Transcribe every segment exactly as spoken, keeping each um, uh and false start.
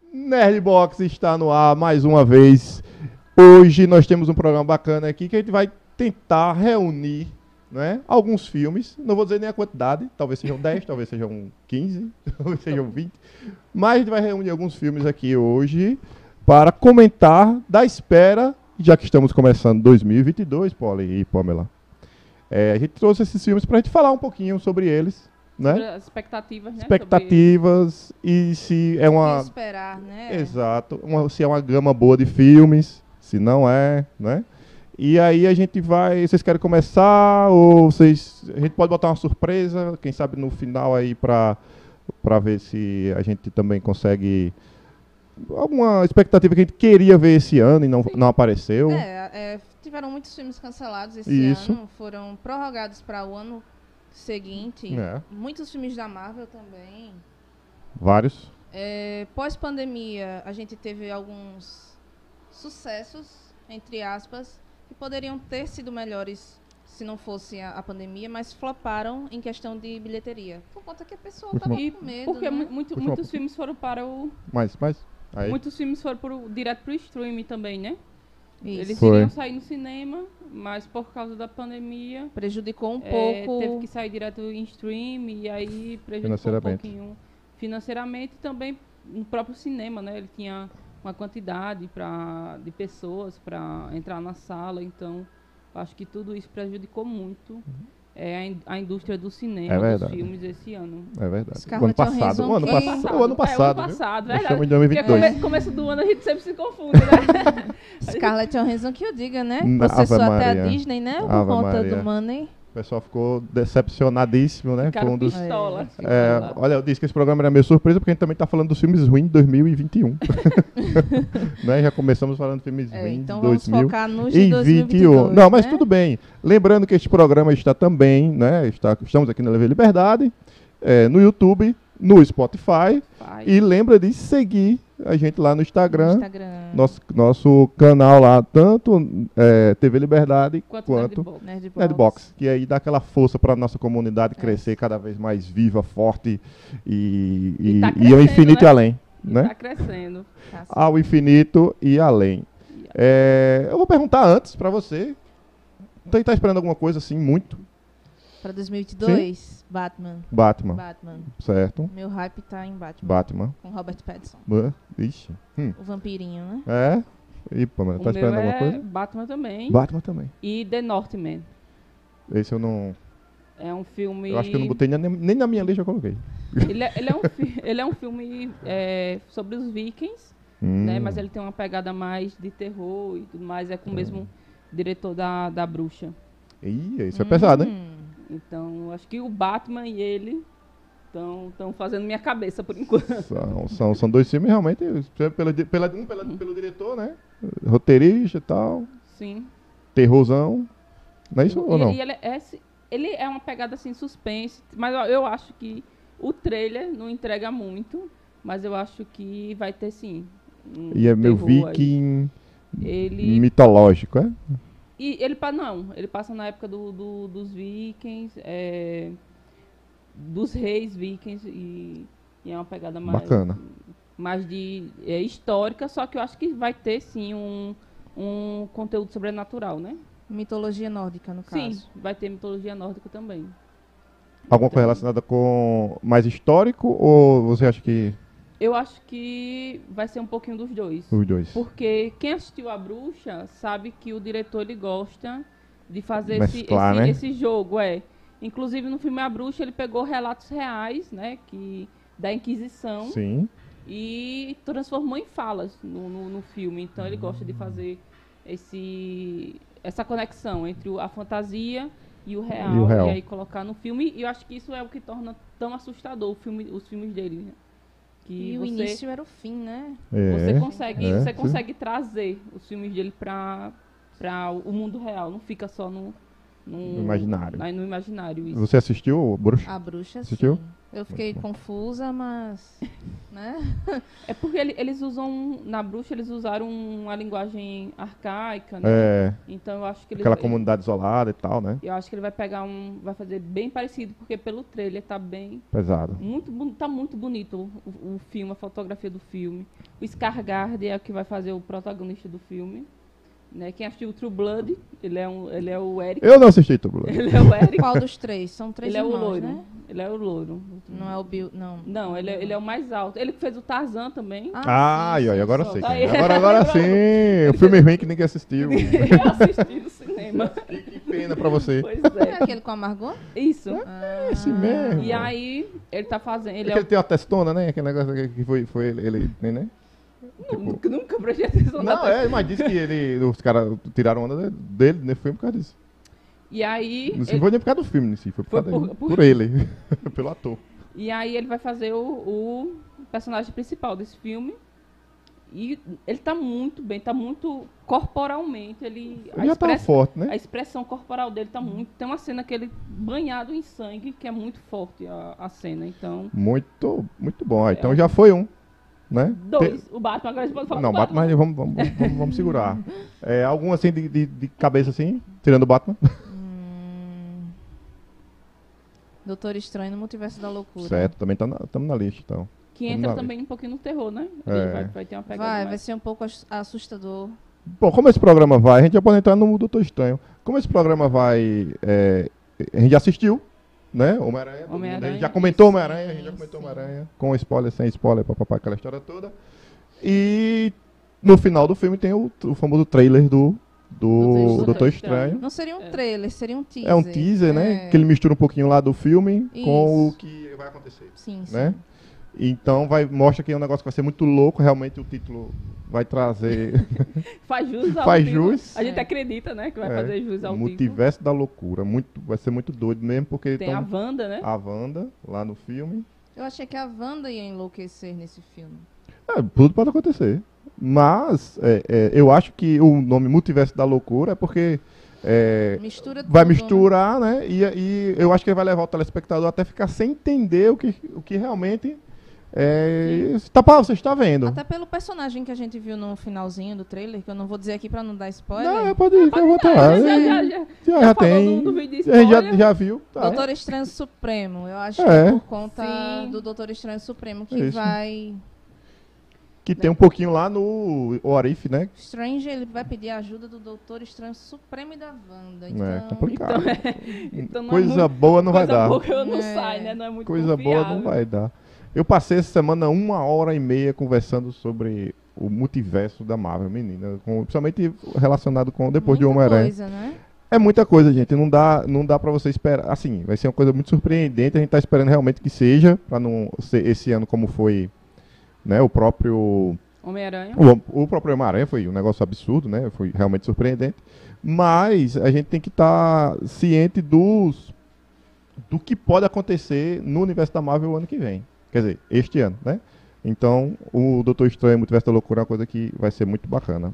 Nerdbox está no ar mais uma vez. Hoje nós temos um programa bacana aqui que a gente vai tentar reunir, né, alguns filmes. Não vou dizer nem a quantidade, talvez sejam dez, talvez sejam quinze, talvez sejam vinte. Mas a gente vai reunir alguns filmes aqui hoje para comentar da espera, já que estamos começando dois mil e vinte e dois, Polly e Pamela. É, a gente trouxe esses filmes para a gente falar um pouquinho sobre eles. Né? Sobre as expectativas, né? Expectativas sobre... e se é uma... O que esperar, né? Exato. Uma, se é uma gama boa de filmes, se não é, né? E aí a gente vai... Vocês querem começar ou vocês... A gente pode botar uma surpresa, quem sabe no final aí pra, pra ver se a gente também consegue... Alguma expectativa que a gente queria ver esse ano e não, não apareceu. É, é, tiveram muitos filmes cancelados esse Isso. ano, foram prorrogados para o ano seguinte. É. Muitos filmes da Marvel também. Vários. É, pós-pandemia, a gente teve alguns sucessos, entre aspas, que poderiam ter sido melhores se não fosse a, a pandemia, mas floparam em questão de bilheteria. Por conta que a pessoa Última- estava E com medo, porque né? mu- muito, Última- muitos filmes foram para o... Mas, mas... Aí. Muitos filmes foram pro, direto pro streaming também, né? Isso. Eles Foi. iriam sair no cinema, mas por causa da pandemia... Prejudicou um é, pouco. teve que sair direto em stream e aí prejudicou um Financeiramente. pouquinho financeiramente e também no próprio cinema, né? Ele tinha uma quantidade pra, de pessoas para entrar na sala, então acho que tudo isso prejudicou muito é, a, in- a indústria do cinema, É dos verdade. filmes esse ano. É verdade. O Scarlett ano passado. Johansson O ano que- passado. O ano É, passado. o ano viu? passado, Nós verdade. estamos em dois mil e vinte e Porque dois. come, começo do ano a gente sempre se confunde, né? Scarlett Johansson que eu diga, né? Ave Você só até Maria. a Disney, né? Por Ave conta Maria. do Money. O pessoal ficou decepcionadíssimo, né? Ficaram Foi um dos... pistola. É, olha, eu disse que esse programa era meio surpresa porque a gente também tá falando dos filmes ruins de dois mil e vinte e um. Né? Já começamos falando de filmes É, ruins de então vamos dois mil focar nos de e dois mil e vinte vinte e e um. dois, Não, mas né? tudo bem. Lembrando que este programa está também, né? Está, estamos aqui na Leve Liberdade, é, no YouTube, no Spotify. Vai. E lembra de seguir a gente lá no Instagram. Instagram. Nosso, nosso canal lá, tanto é, T V Liberdade Quanto, quanto Nerdbox. Nerdbox. Nerdbox, que aí dá aquela força para nossa comunidade É. crescer cada vez mais viva, forte e, E e, tá e ao crescendo, infinito né? e além. E Né? tá crescendo. Tá certo. Ao infinito e além. É, eu vou perguntar antes para você. Você tá esperando alguma coisa assim, muito? Pra dois mil e vinte e dois, Batman. Batman, Batman. certo? Meu hype tá em Batman. Batman. Com Robert Pattinson. Ah, Ixi. Hum. O vampirinho, né? É? E, Pamela, O tá esperando meu alguma é coisa? Batman também. Batman também. E The Northman. Esse eu não... É um filme... Eu acho que eu não botei nem, nem na minha lista, eu coloquei. Ele é, ele é, um, fi- ele é um filme é, sobre os vikings, Hum. né? Mas ele tem uma pegada mais de terror e tudo mais. É com o mesmo diretor da, da Bruxa. Ih, isso é pesado, hein? Hum. Então, acho que o Batman e ele estão fazendo minha cabeça por enquanto. São, são, são dois filmes realmente, pela, di- pela, um pela, pelo diretor, né? Roteirista e tal, Sim. terrorzão. Não é isso ou e, não? e ele, é, esse- ele é uma pegada assim, suspense, mas eu, eu acho que o trailer não entrega muito, mas eu acho que vai ter sim. um E é meu terror aí. viking Ele mitológico, é? E ele pa- não, ele passa na época do, do- dos vikings, é, dos reis vikings e, e é uma pegada mais, Bacana. mais de é, histórica, só que eu acho que vai ter sim um, um conteúdo sobrenatural, né? Mitologia nórdica, no Sim, caso. vai ter mitologia nórdica também. Alguma coisa relacionada com mais histórico ou você acha que Eu acho que vai ser um pouquinho dos dois. os dois? Porque quem assistiu A Bruxa sabe que o diretor ele gosta de fazer esse, Mesclar, esse, né? esse jogo, é. Inclusive no filme A Bruxa ele pegou relatos reais, né, que da Inquisição Sim. e transformou em falas no, no, no filme. Então ele gosta de fazer esse essa conexão entre o- a fantasia e o real, E o real. aí colocar no filme. E eu acho que isso é o que torna tão assustador o filme, os filmes dele, né? Que E o você início era o fim, né? É, você consegue, é, você sim. consegue trazer os filmes dele para para o mundo real, não fica só no, no, No imaginário. na- no imaginário isso. Você assistiu o Bruxa? A bruxa, Assistiu? sim. Eu fiquei confusa, mas... né? É porque ele- eles usam, na bruxa, eles usaram uma linguagem arcaica, né? É, Então eu acho que ele, aquela ele- comunidade isolada e tal, né? eu acho que ele vai pegar um, vai fazer bem parecido, porque pelo trailer tá bem, Pesado. muito, boni- tá muito bonito o, o filme, a fotografia do filme. O Skarsgård é o que vai fazer o protagonista do filme, né? Quem assistiu o True Blood, ele é um, ele é o Eric, Eu não assisti tudo. ele é o Eric, Qual dos três? São três ele é o irmãos, loiro, né? ele é o loiro. Não é o Bill, não. Não, ele é, ele é o mais alto. Ele que fez o Tarzan também. Ah, sim, e aí, sim, agora sim. sei. Tá quem aí. é. Agora, agora sim. O filme ruim que ninguém assistiu. Eu assisti no cinema. Que pena pra você. Pois É é. aquele com a Margot? Isso. Ah, Esse mesmo. E aí, ele tá fazendo. Ele É é que ele tem uma testona, né? Aquele negócio que foi, foi ele, ele né, né? o... Nunca, nunca prestei atenção na Não, é, mas disse que ele, os caras tiraram onda dele nesse filme por causa disso. E aí. Não ele- foi nem por causa do filme, nesse, foi por, Foi causa por- dele, por- por ele, pelo ator. E aí ele vai fazer o, o personagem principal desse filme. E ele tá muito bem, tá muito corporalmente. Ele, a, Ele já tava express- forte, né? a expressão corporal dele tá muito. Tem uma cena que ele banhado em sangue, que é muito forte a, a cena. Então. Muito, muito bom. Ah, então É. já foi um, né? Dois. O Batman, agora a gente pode falar Não, do Batman, vamos, vamos, vamos, vamos, vamos segurar. É, algum assim de, de, de cabeça assim, tirando o Batman? Hum... Doutor Estranho no Multiverso da Loucura. Certo, também estamos na, tamo na lista, então. Que Vamos entra lá. também um pouquinho no terror, né? É. Ele vai, vai ter uma pegada Vai, vai mais... ser um pouco ass- assustador. Bom, como esse programa vai, a gente já pode entrar no Doutor Estranho. Como esse programa vai, é, a gente já assistiu, né? Homem-Aranha. todo mundo, Homem-Aranha, a gente já comentou sim, Homem-Aranha, a gente já comentou sim. Homem-Aranha, com spoiler, sem spoiler, papapá, aquela história toda. E no final do filme tem o, o famoso trailer do, do Doutor Doutor Estranho. Estranho. Não seria um É. trailer, seria um teaser. É um teaser, né? É. Que ele mistura um pouquinho lá do filme com Isso. o que vai acontecer, Sim, sim. né? Então vai, mostra que é um negócio que vai ser muito louco, realmente o título vai trazer Faz jus ao Faz título. jus. A gente É. acredita, né? Que vai É, fazer jus ao título. Multiverso da Loucura. Muito, vai ser muito doido mesmo, porque Tem a tão- Wanda, né? a Wanda lá no filme. Eu achei que a Wanda ia enlouquecer nesse filme. É, tudo pode acontecer. Mas é, é, eu acho que o nome Multiverso da Loucura é porque é, Mistura vai tudo, né? misturar, né? E, e eu acho que ele vai levar o telespectador até ficar sem entender o que, o que realmente é, está, pra- você está vendo. Até pelo personagem que a gente viu no finalzinho do trailer, que eu não vou dizer aqui pra não dar spoiler. Não, pode ir, fica à vontade. já, já, Já, já, já. já, já falou tem. do- do vídeo de A gente já, spoiler. já viu. Tá. Doutor Estranho Supremo. Eu acho É. que é por conta Sim. do Doutor Estranho Supremo que Isso. vai... Que tem um pouquinho lá no Orif, né? Strange, ele vai pedir a ajuda do Doutor Estranho Supremo e da Wanda. Então, É complicado. Então não é Coisa muito- boa não vai Coisa dar. boa não É. sai, né? Não é muito Coisa boa não confiável. vai dar. Eu passei essa semana uma hora e meia conversando sobre o multiverso da Marvel, menina. Com, principalmente relacionado com depois de muita Homem-Aranha. coisa, né? É muita coisa, gente. Não dá, não dá pra você esperar. Assim, vai ser uma coisa muito surpreendente. A gente tá esperando realmente que seja, pra não ser esse ano como foi, né? O próprio. Homem-Aranha. O, o próprio Homem-Aranha foi um negócio absurdo, né? Foi realmente surpreendente. Mas a gente tem que estar ciente dos do que pode acontecer no universo da Marvel o ano que vem. Quer dizer, este ano, né? Então, o Doutor Estranho, o Multiverso da Loucura é uma coisa que vai ser muito bacana.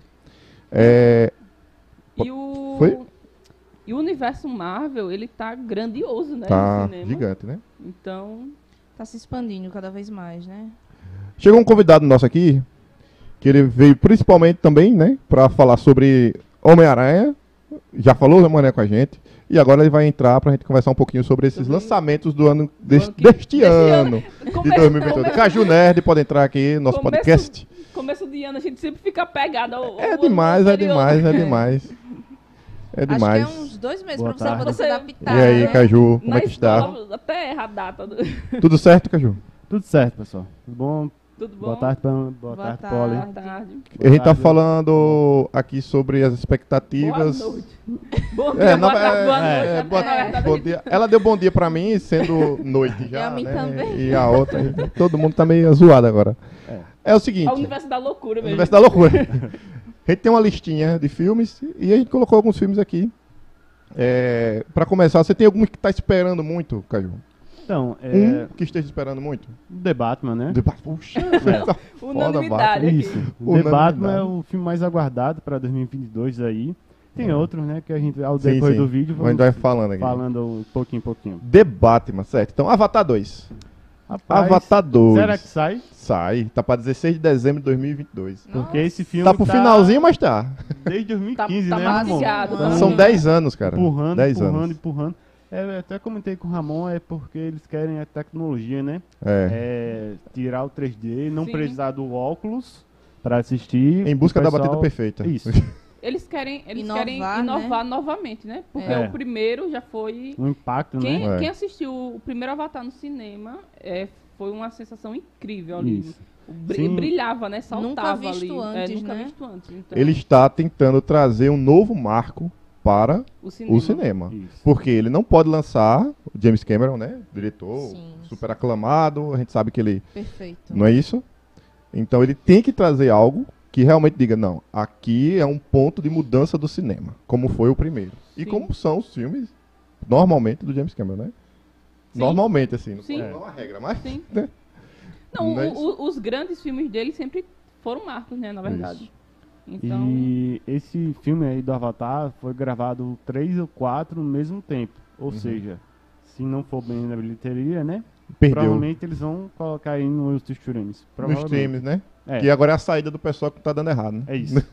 É, E o... Foi? E o universo Marvel, ele tá grandioso, né? no tá cinema. gigante, né? Então, Tá se expandindo cada vez mais, né? Chegou um convidado nosso aqui, que ele veio principalmente também, né? Pra falar sobre Homem-Aranha. Já falou Homem-Aranha com a gente. E agora ele vai entrar pra gente conversar um pouquinho sobre esses Sobre- lançamentos do ano, deste, ano que- deste desse ano. De começo, dois mil e vinte e dois. começo, Caju Nerd pode entrar aqui no nosso Começo- podcast. começo de ano a gente sempre fica pegado ao, ao É ano demais, é anterior. demais, é demais. É demais. Acho que é uns dois meses Boa pra você poder tarde. se Você- adaptar. E aí, né? Caju, como Na é que está? escola, até erra a data. do- Tudo certo, Caju? Tudo certo, pessoal. Tudo bom? Tudo bom? Boa tarde, Pam. Boa, Boa tarde, tarde. Polly. Boa tarde. A gente tá tarde. falando aqui sobre as Boa expectativas. noite. Bom dia, É, não, boa tarde, é, boa é, noite. é, né? boa- Na verdade, bom dia. Ela deu bom dia pra mim, sendo noite já, a mim né? também. E a outra, todo mundo tá meio zoado agora. É. É o seguinte, É o universo da loucura mesmo. Universo da Loucura. A gente tem uma listinha de filmes e a gente colocou alguns filmes aqui. É, pra começar, você tem algum que tá esperando muito, Caju? Então, é, Um que esteja esperando muito? The Batman, né? The Bat- Puxa, É. tá foda, Unanimidade aqui. Isso. The Unanimidade. Batman é o filme mais aguardado para dois mil e vinte e dois aí. Tem outros, né, que a gente, ao Sim, decorrer sim. do vídeo, A gente vai falando aqui. falando pouquinho em pouquinho. The Batman, certo. Então, Avatar dois. Rapaz, Avatar dois. será que sai? Sai. Tá pra dezesseis de dezembro de dois mil e vinte e dois. Porque esse filme Tá pro finalzinho, mas tá. desde dois mil e quinze, Tá- tá né, Ramon? mastigado, tá São Hum. dez anos, cara. Empurrando, dez empurrando, anos. empurrando. É, eu até comentei com o Ramon, é porque eles querem a tecnologia, né? É. É, tirar o três D, não Sim. precisar do óculos pra assistir. Em busca O da pessoal- batida perfeita. Isso. Eles querem, eles Inovar, querem né? inovar novamente, né? Porque É. o primeiro já foi. Um impacto, Quem, né? É. quem assistiu o primeiro Avatar no cinema é, foi uma sensação incrível ali. Isso. O bri- Sim. Brilhava, né? Saltava Nunca visto ali. antes, é, nunca né? visto antes. Então, Ele está tentando trazer um novo marco para o cinema. o cinema. Isso. Porque ele não pode lançar, o James Cameron, né? Diretor, Sim. super aclamado, a gente sabe que ele Perfeito. não é isso. Então ele tem que trazer algo que realmente diga, não, aqui é um ponto de mudança do cinema, como foi o primeiro. E Sim. como são os filmes, normalmente, do James Cameron, né? Sim. Normalmente, assim, não Sim. é uma regra, mas... Sim. né? Não, o- Mas- o- os grandes filmes dele sempre foram marcos, né? Na verdade. Então, E esse filme aí do Avatar foi gravado três ou quatro no mesmo tempo. Ou Uhum. seja, se não for bem na bilheteria, né? Perdeu Provavelmente eles vão colocar aí nos streams. nos Provavelmente. streams, né? É, Que agora é a saída do pessoal que tá dando errado, né? é isso.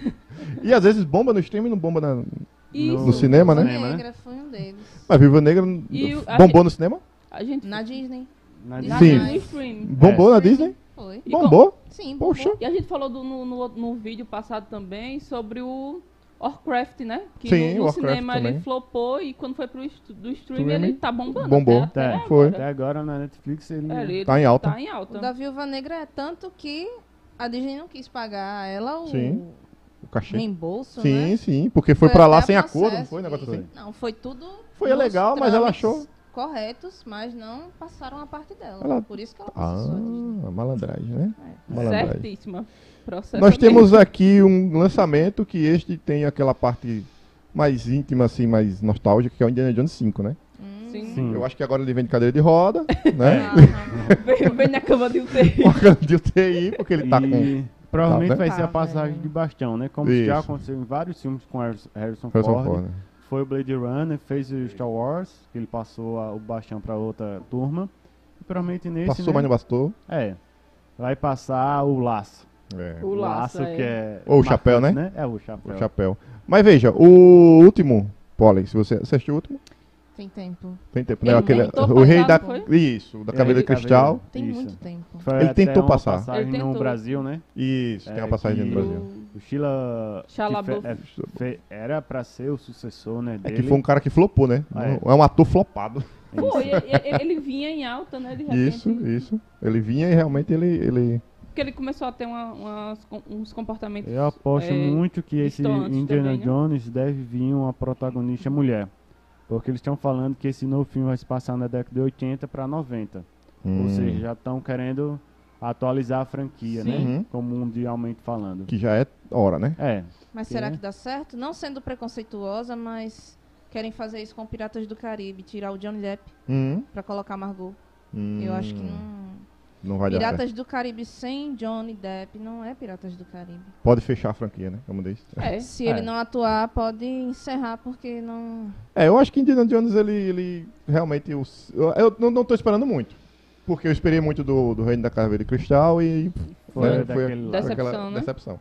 E às vezes bomba no stream e não bomba na... isso. No cinema, né? Viúva Cinema, né? Negra foi um deles. Mas Viúva Negra E o- a bombou gente- no cinema? A gente Na Disney. Na na Sim. no stream. Bombou na Disney? Foi. E Bombou? Sim, Poxa. bombou. E a gente falou do- no, no, no vídeo passado também sobre o Warcraft, né? Que Sim, no, no Warcraft cinema também. ele flopou e quando foi pro est- do stream Streaming, ele tá bombando. bombou. Até, até É, foi. agora. Até agora na Netflix ele. É, ele Tá em alta. Tá em alta. O da Viúva Negra é tanto que a Disney não quis pagar a ela o Sim. O cachê. reembolso, Sim, né? sim, porque foi pra até lá a sem processo acordo, não foi? Um negócio e- assim? Não, foi tudo. Foi nos legal, mas ela trâmites achou. corretos, mas não passaram a parte dela. Ela- Por isso que ela Ah, processou a Disney. malandragem, né? É. Malandragem. Certíssima. Processo Nós mesmo. temos aqui um lançamento que este tem aquela parte mais íntima, assim, mais nostálgica, que é o Indiana Jones cinco, né? Hum. Sim. Sim. Eu acho que agora ele vem de cadeira de roda, né? Ah, Vem, vem na cama de U T I. Órgão de U T I, porque ele tá com... E provavelmente Tá, né? vai ser a Tá, passagem velho. de bastão, né? Como Isso. já aconteceu em vários filmes com Harrison, Harrison Harrison Ford. Ford, né? Foi o Blade Runner, fez o Star Wars, que ele passou a- o bastão pra outra turma. E provavelmente nesse, Passou, né? mas não bastou. É. Vai passar o laço. É, O laço, é. que é. Ou o chapéu, marcante, É o chapéu. o chapéu. Mas veja, o último, Polly, se você você assistiu o último, tem tempo. tem tempo, né? Ele Aquele, tentou o rei da... passar, foi? Isso, da É, caveira de ele- cristal. Tem Isso. muito tempo. Foi Ele até tentou uma passar. passagem Ele no tentou. Brasil, né? Isso, tem É, uma passagem que no Brasil. O Sheila Shia que fe- LaBeouf. é, fe- era pra ser o sucessor, né, É dele. que foi um cara que flopou, né? É. É um ator flopado. Pô, e- e- ele vinha em alta, né? De repente. Isso, isso. Ele vinha e realmente ele... ele... Porque ele começou a ter uma, umas com- uns comportamentos. Eu aposto é, muito que esse distantes Indiana também, né? Jones deve vir uma protagonista mulher. Porque eles estão falando que esse novo filme vai se passar na década de oitenta para noventa. Hum, Ou seja, já estão querendo atualizar a franquia, Sim. né? Uhum. Como mundialmente falando. que já é hora, né? É, Mas Sim. será que dá certo? Não sendo preconceituosa, mas querem fazer isso com Piratas do Caribe, tirar o Johnny Depp Hum, pra colocar Margot. hum, Eu acho que não. Não vai dar certo. Piratas do Caribe sem Johnny Depp não é Piratas do Caribe. Pode fechar a franquia, né? Como disse. É. Se É. ele não atuar, pode encerrar porque não. É, eu acho que Indiana Jones, ele, ele realmente... Eu, eu não, não tô esperando muito. Porque eu esperei muito do, do Reino da Caveira de Cristal e... Foi né, daquele lá. foi aquela Decepção, né? decepção.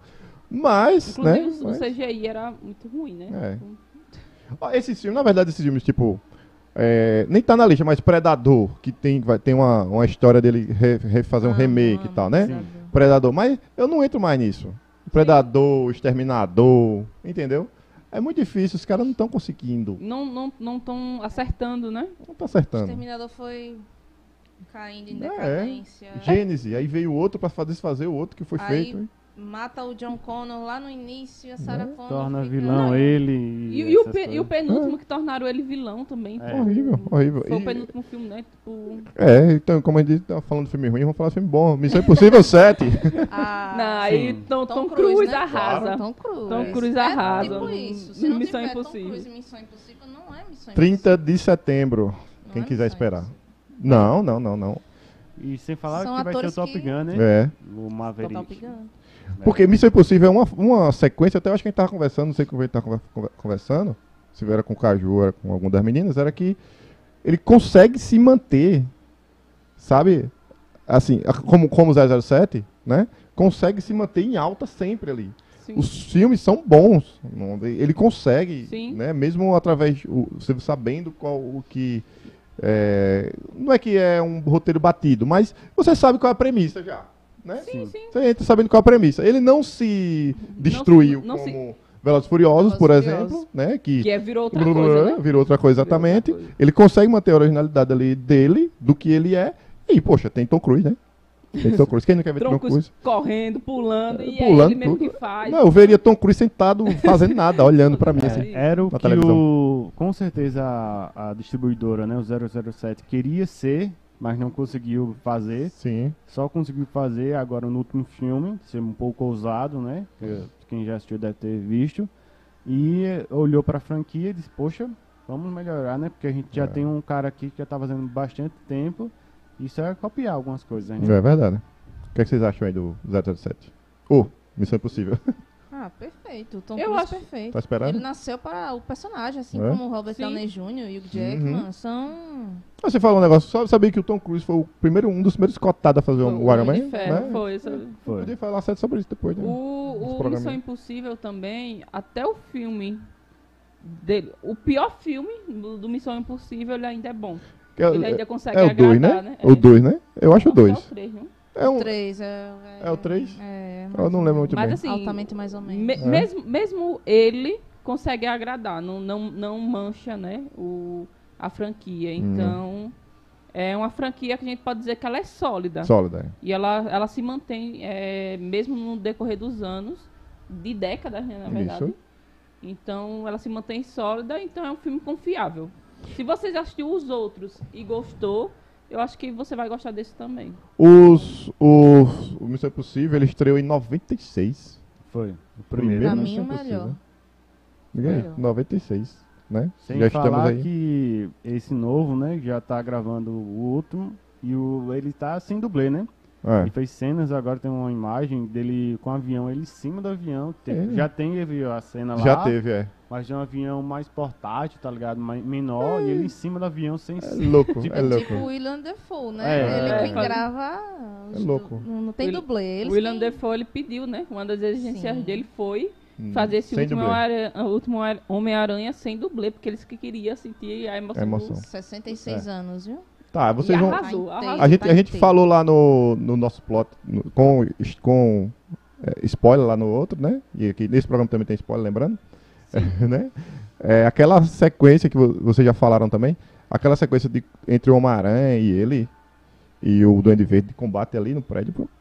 Mas, Inclusive né? o- o mas- C G I era muito ruim, né? É. Ó, esse filme, na verdade, esses filmes, tipo... é, nem tá na lista, mas Predador, que tem, vai, tem uma, uma história dele re- refazer um Ah, remake e amo tal, né? Predador. Predador, mas eu não entro mais nisso. Predador, Exterminador, entendeu? É muito difícil, os caras não estão conseguindo. Não não não estão acertando, né? Não tá O acertando. Exterminador foi caindo em É, decadência. Gênese, aí veio outro pra fa- desfazer o outro que foi Aí, feito. Mata o John Connor lá no início, a Sarah Connor torna fica- vilão Não, ele. E, e o, essas pe- e o coisas. penúltimo que tornaram ele vilão também. É. pô. Horrível, horrível. Foi o E- penúltimo filme, né? Tipo. é, então, como a gente tá falando de filme ruim, vamos falar de filme bom. Missão Impossível sete. Ah, Não, aí sim. Tom, Tom Tom Cruise, Cruise né? arrasa. Tom Cruise. Tom Cruise É arrasa. tipo isso. Se não Missão tiver Impossível. Tom Cruise e Missão Impossível, não é Missão trinta Impossível. de setembro. Não Quem é quiser Missão esperar. Impossível. Não, não, não, não. E sem falar São que vai ter o atores Top que- Gun, né? É. O Maverick. Top Gun. É. Porque Missão Impossível é uma, uma sequência, até eu acho que a gente tava conversando, não sei com quem a gente tava conver- conver- conversando, se era com o Caju, era com alguma das meninas, era que ele consegue se manter sabe? Assim, a- como, como zero zero sete, né? Consegue se manter em alta sempre ali. Sim. Os filmes são bons. não- Ele consegue, Sim. né? Mesmo através, o- você sabendo qual o que... é, não é que é um roteiro batido, mas você sabe qual é a premissa já, né? Sim, sim. Você entra sabendo qual é a premissa. Ele não se destruiu não se- como Velozes e Furiosos, Velozes por e exemplo, Furiosos. né? Que, Que é, virou outra coisa, né? virou outra coisa, exatamente. Virou outra coisa. Ele consegue manter a originalidade ali dele, do que ele é. E, poxa, tem Tom Cruise, né? Tem Tom Cruise. Quem não quer ver Tom Troncos Cruise? correndo, pulando, e é Pulando ele mesmo tudo. que faz. Não, eu veria Tom Cruise sentado, fazendo nada, olhando pra mim, É. assim. Era o na que televisão. o, com certeza a, a distribuidora, né, o zero zero sete, queria ser, mas não conseguiu fazer. Sim. Só conseguiu fazer agora no último filme, ser um pouco ousado, né? que Quem já assistiu deve ter visto. E olhou pra franquia e disse, poxa, vamos melhorar, né? Porque a gente já É. tem um cara aqui que já tá fazendo bastante tempo. Isso é copiar algumas coisas, né? É verdade. O que, é que vocês acham aí do zero zero sete? Ô, Missão Impossível. Ah, perfeito. O Tom Eu Cruise acho- perfeito. Tá esperando? Ele nasceu para o personagem, assim É? como o Robert Sim. Downey Júnior e o Hugh Jackman. Uhum. São... Ah, Você falou um negócio, só sabia que o Tom Cruise foi o primeiro, um dos primeiros cotados a fazer Foi o o Iron Homem Man, de Ferro, né? foi, sabe? Foi. Podia falar certo sobre isso depois, né? O, Nos o programinhas. Missão Impossível também, até o filme dele, o pior filme do, do Missão Impossível, ele ainda é bom. Que é, Ele ainda consegue é o dois, agradar, né? né? O dois, né? Eu acho o Acho que é dois. o três, não? É um, Três, é, É o três? É, eu não lembro muito Mas bem. assim, altamente mais ou menos. me- É. mesmo, mesmo ele consegue agradar, não, não, não mancha, né, o, a franquia. Hum. Então, é uma franquia que a gente pode dizer que ela é sólida. Sólida. é. E ela, ela se mantém, é, mesmo no decorrer dos anos, de décadas, né, na verdade. Isso. Então, ela se mantém sólida, então é um filme confiável. Se você já assistiu os outros e gostou, eu acho que você vai gostar desse também. Os, o, o Missão Impossível, ele estreou em noventa e seis. Foi. O Primeiro Pra primeiro. mim, Missão o melhor. Impossível. Diga aí, Melhor. noventa e seis, né? Sem Já estamos falar aí. que esse novo, né, já tá gravando o último e o, ele tá sem dublê, né? É. Ele fez cenas, agora tem uma imagem dele com o avião, ele em cima do avião. Tem- É. Já tem viu, a cena lá, Já teve, é. mas é um avião mais portátil, tá ligado? Mais, menor, e ele em cima do avião sem É louco, Tipo- é É louco. tipo o William Dafoe, né? É. Ele É. quem grava... os É louco. du- Não, não tem Will- dublê. Eles o William quem- Defoe, ele pediu, né? Uma das exigências Sim. dele foi Hum, fazer esse sem último, dublê. Ara- o último Ara- Homem-Aranha sem dublê, porque eles que queriam sentir a emoção. A emoção. do- sessenta e seis anos, viu? Tá, vocês E vão... arrasou, Tá arrasou. inteiro. A gente, tá a gente inteiro. falou lá no, no nosso plot, no- com, com é, spoiler lá no outro, né? E aqui nesse programa também tem spoiler, lembrando. né? É, aquela sequência que vo- vocês já falaram também, aquela sequência de, entre o Homem-Aranha e ele, e o Duende Verde de combate ali no prédio, pô,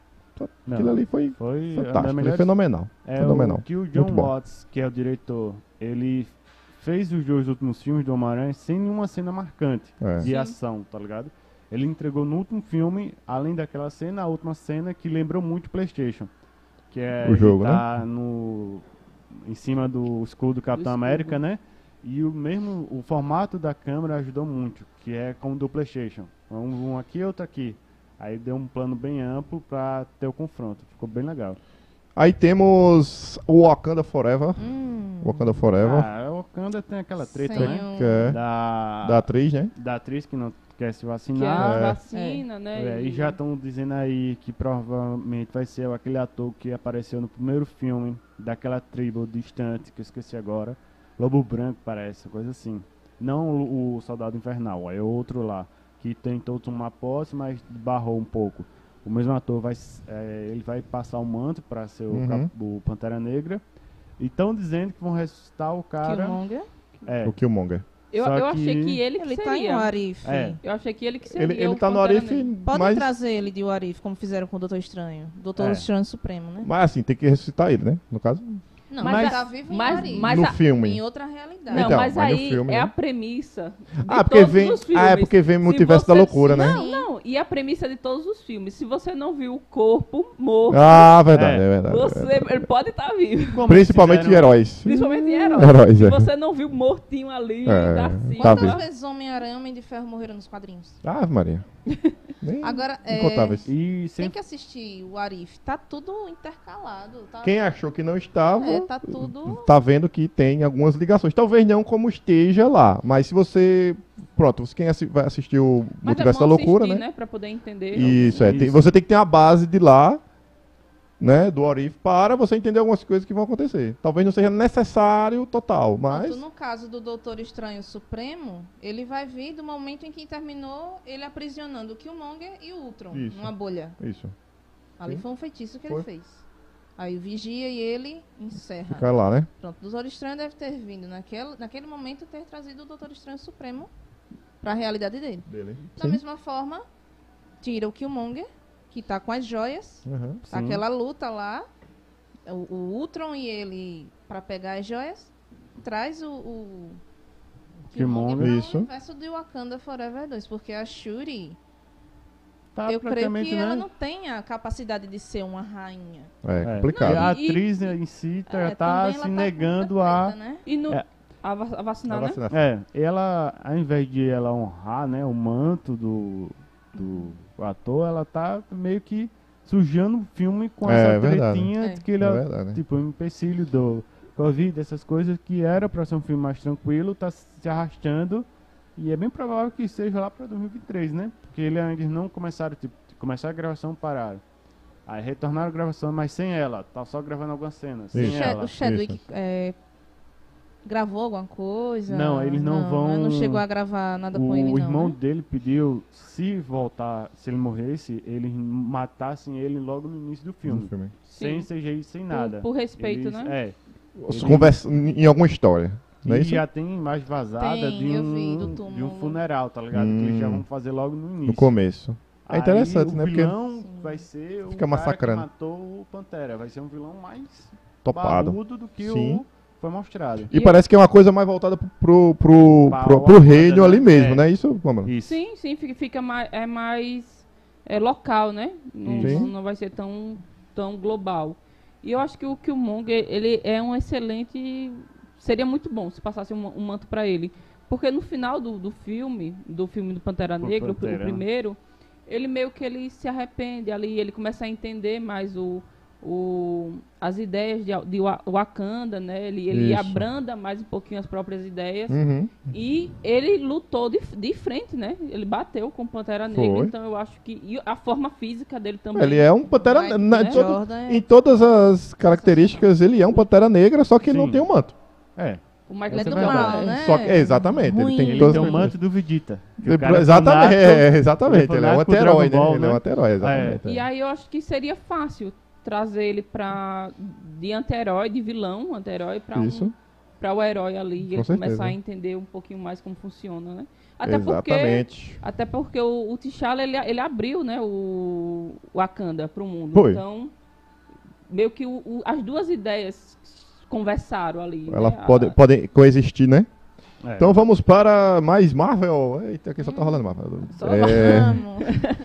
Não, aquilo ali foi foi uma das fantástico, foi melhores- fenomenal. É fenomenal. o que o Muito John bom. Watts, que é o diretor, ele fez os dois últimos filmes do Homem-Aranha sem nenhuma cena marcante É. de Sim. ação, tá ligado? Ele entregou no último filme, além daquela cena, a última cena que lembrou muito PlayStation. Que é O ele jogo, tá no em cima do escudo do Capitão escudo. América, né? E o mesmo o formato da câmera ajudou muito, que é como do PlayStation. Um, um aqui, outro aqui. Aí deu um plano bem amplo pra ter o confronto. Ficou bem legal. Aí temos o Wakanda Forever. Hum. Wakanda Forever. Ah, o Wakanda tem aquela treta, Sem né? o- Que é Da, da atriz, né? da atriz que não quer se Que é a vacinar. vacina, né? É, e já estão dizendo aí que provavelmente vai ser aquele ator que apareceu no primeiro filme daquela tribo distante, que eu esqueci agora. Lobo Branco, parece, coisa assim. Não o, o Soldado Invernal, é outro lá, que tentou tomar posse, mas barrou um pouco. O mesmo ator vai, s- é, ele vai passar o manto para ser o, Uhum. cap- o Pantera Negra. E estão dizendo que vão ressuscitar o cara. Killmonger. É, O Killmonger. Eu, Só eu achei que- que ele que Ele tá em seria. Warif. É. Eu achei que ele que seria. Ele, ele o tá no Pantera Arif, Negra. Podem mas, trazer ele de Warif, como fizeram com o Doutor Estranho. Doutor É. Estranho Supremo, né? mas assim, tem que ressuscitar ele, né? No caso, Não, Mas mas a- tá vivo em mas- Warif. mas no a- filme. Em outra realidade. Não, Então, mas mas no aí filme, é né? a premissa de Ah, porque todos vem, os filmes. ah, é porque vem Se Multiverso da você- Loucura, né? Não, não. E a premissa de todos os filmes. Se você não viu o corpo morto, Ah, verdade, é, É. verdade. é você verdade. ele pode estar vivo. como Principalmente fizeram- heróis. Principalmente em heróis. Heróis, Se é. você não viu mortinho ali, É, assim, tá Quantas vivo. vezes Homem-Aranha e Homem de Ferro morreram nos quadrinhos? Ah, Maria. Nem Agora, é, incontáveis. E sem tem que assistir o Arif. Tá tudo intercalado. Tá, Quem achou que não estava, É, tá tudo... tá vendo que tem algumas ligações. Talvez não como esteja lá, mas se você pronto, quem assi- vai assistir o Mas é Multiverso da bom Loucura, assistir, né? né? Pra poder entender. Isso, é. Tem- Isso. você tem que ter a base de lá, né, do Orif, para você entender algumas coisas que vão acontecer. Talvez não seja necessário total, mas... Pronto, no caso do Doutor Estranho Supremo, ele vai vir do momento em que terminou ele aprisionando o Killmonger e o Ultron Isso. numa bolha. Isso, Ali Sim. foi um feitiço que Foi. ele fez. Aí o Vigia e ele encerra. fica lá, né? Pronto, o Doutor Estranho deve ter vindo naquele, naquele momento ter trazido o Doutor Estranho Supremo para a realidade dele. Dele. Da mesma forma, tira o Killmonger, que tá com as joias, Uhum. tá Sim. aquela luta lá, o, o Ultron e ele para pegar as joias, traz o, o Killmonger. para Isso. o universo de Wakanda Forever dois, porque a Shuri, Tá eu creio praticamente, que né? ela não tem a capacidade de ser uma rainha. É, É. complicado. E a E- atriz em si tá, É, tá também se ela tá negando muita a... treta, né? E no, É. a, va- a vacinar, A né? vacinação. É, ela, ao invés de ela honrar, né, o manto do, do ator, ela tá meio que sujando o filme com É, essa verdade. tretinha É. de que ele É é, verdade. tipo, um empecilho do Covid, essas coisas que era pra ser um filme mais tranquilo, tá se arrastando, e é bem provável que seja lá pra dois mil e vinte e três, né? Porque ele, eles não começaram, tipo, começaram a gravação, pararam. Aí retornaram a gravação, mas sem ela, tá só gravando algumas cenas, Isso. O, sem Chad- ela. o Chadwick Isso. é, gravou alguma coisa? Não, eles não vão- Não chegou a gravar nada com O ele, não. irmão né? dele pediu, se voltar, se ele morresse, eles matassem ele logo no início do filme. No filme. Sem Sim. C G I, sem Por- nada. por respeito, Eles- né? É. Ele... Conversa em alguma história, não é E isso? já tem imagem vazada Tem, de, eu um, vi, do de um túmulo. funeral, tá ligado? Que eles já Hum. vão fazer logo no início. No começo. É Aí interessante, o né? Porque vilão Sim. vai ser o Fica cara massacrando. que matou o Pantera. Vai ser um vilão mais topado. barbudo do que Sim. o foi mostrado. E parece que é uma coisa mais voltada pro, pro, pro, Pra pro, pro Wakanda, reino né? ali mesmo, É. né? Isso, Pamela? Isso. Sim, sim, fica, fica mais, é mais é, local, né? Não, Sim. não, não vai ser tão, tão global. E eu acho que o Killmonger, ele é um excelente... Seria muito bom se passasse um, um manto pra ele. Porque no final do, do filme, do filme do Pantera Pô, Negra, o pr- Pantera. o primeiro, ele meio que ele se arrepende ali, ele começa a entender mais o, o, as ideias de, de Wa- Wakanda, né? Ele, ele Isso. abranda mais um pouquinho as próprias ideias. Uhum. E ele lutou de, de frente, né? Ele bateu com o Pantera Negra, Foi. então eu acho que... E a forma física dele também. Ele é um Pantera Michael na- né? todo- Jordan é- em todas as características, ele é um Pantera Negra, só que ele não Sim. tem um manto. É. O Michael Ele é Essa do é verdade. mal, né? Só que, é, exatamente, ele Ruim. tem Ele todas tem o as- manto do Vegeta. que o cara é Exatamente, fanático, é, exatamente. Ele é um fanático do anti-herói, né? Dragon Ball, Ele é um né? anti-herói, exatamente. E é. aí eu acho que seria fácil trazer ele pra... De anti-herói, de vilão, anti-herói, pra, Isso. um, pra o herói ali. E ele certeza. começar a entender um pouquinho mais como funciona, né? Até porque... Exatamente. Até porque o, o T'Challa, ele, ele abriu, né, o Wakanda pro mundo. Foi. Então, meio que o- o- as duas ideias conversaram ali. Elas né? A- podem, podem coexistir, né? É. Então vamos para mais Marvel. Eita, aqui só tá rolando Marvel. Só É, Vamos.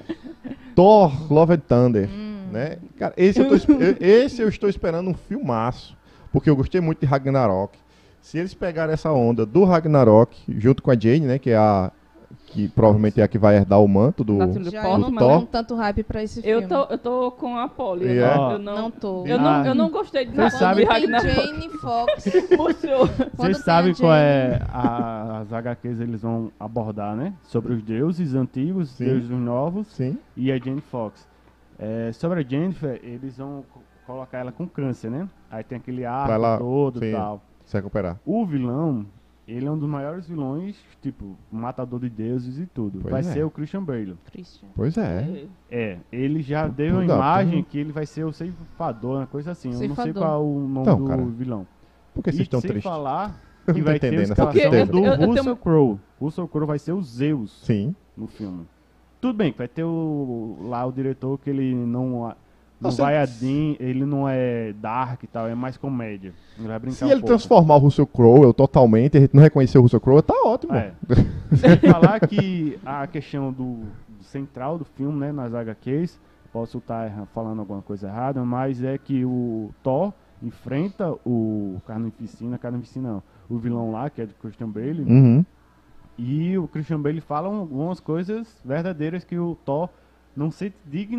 Thor, Love and Thunder. Hum. Né? Cara, esse eu, tô, esp- eu- esse eu estou esperando um filmaço, porque eu gostei muito de Ragnarok. Se eles pegarem essa onda do Ragnarok, junto com a Jane, né, que é a que provavelmente é a que vai herdar o manto do, Natalie Já Do eu não do tô Thor. com tanto hype pra esse Eu filme. tô, eu tô com a Polly. E eu, é? não, eu não, Não tô. eu, não, Ah, eu não gostei de vocês nada Quando sabem- de tem Ragnarok. Jane Fox. Puxou. quando Vocês tem sabem a qual Jane- é a- as H Qs eles vão abordar, né? Sobre os deuses antigos, Sim. deuses novos Sim. e a Jane Fox. É, sobre a Jennifer, eles vão co- colocar ela com câncer, né? Aí tem aquele arco ela- todo sim. e tal. Se recuperar. O vilão, ele é um dos maiores vilões, tipo, matador de deuses e tudo. Pois vai é. ser o Christian Bale. Christian. Pois é. É, ele já deu uma Tudo, imagem tudo. que ele vai ser o ceifador, uma coisa assim. Eu não sei Ceifador. qual é o nome Então, do cara, vilão. Por que vocês E estão sem tristes? falar Eu que não tô vai ter a entendendo essa escalação tristeza. do Eu- eu tenho- Russell Crowe. Russell Crowe vai ser o Zeus Sim. no filme. Tudo bem, que vai ter o, lá o diretor que ele não, a- não Nossa, vai eu- a Dean, ele não é dark e tal, é mais comédia. Ele vai brincar Se um ele pouco. transformar o Russell Crowe totalmente, a gente não reconhecer o Russell Crowe, tá ótimo. É. Sem falar que a questão do, do central do filme, né, nas H Qs, posso estar falando alguma coisa errada, mas é que o Thor enfrenta o Carnificina, Carnificina não, o vilão lá, que é do Christian Bale, Uhum. e o Christian Bale fala algumas coisas verdadeiras que o Thor não se sente digno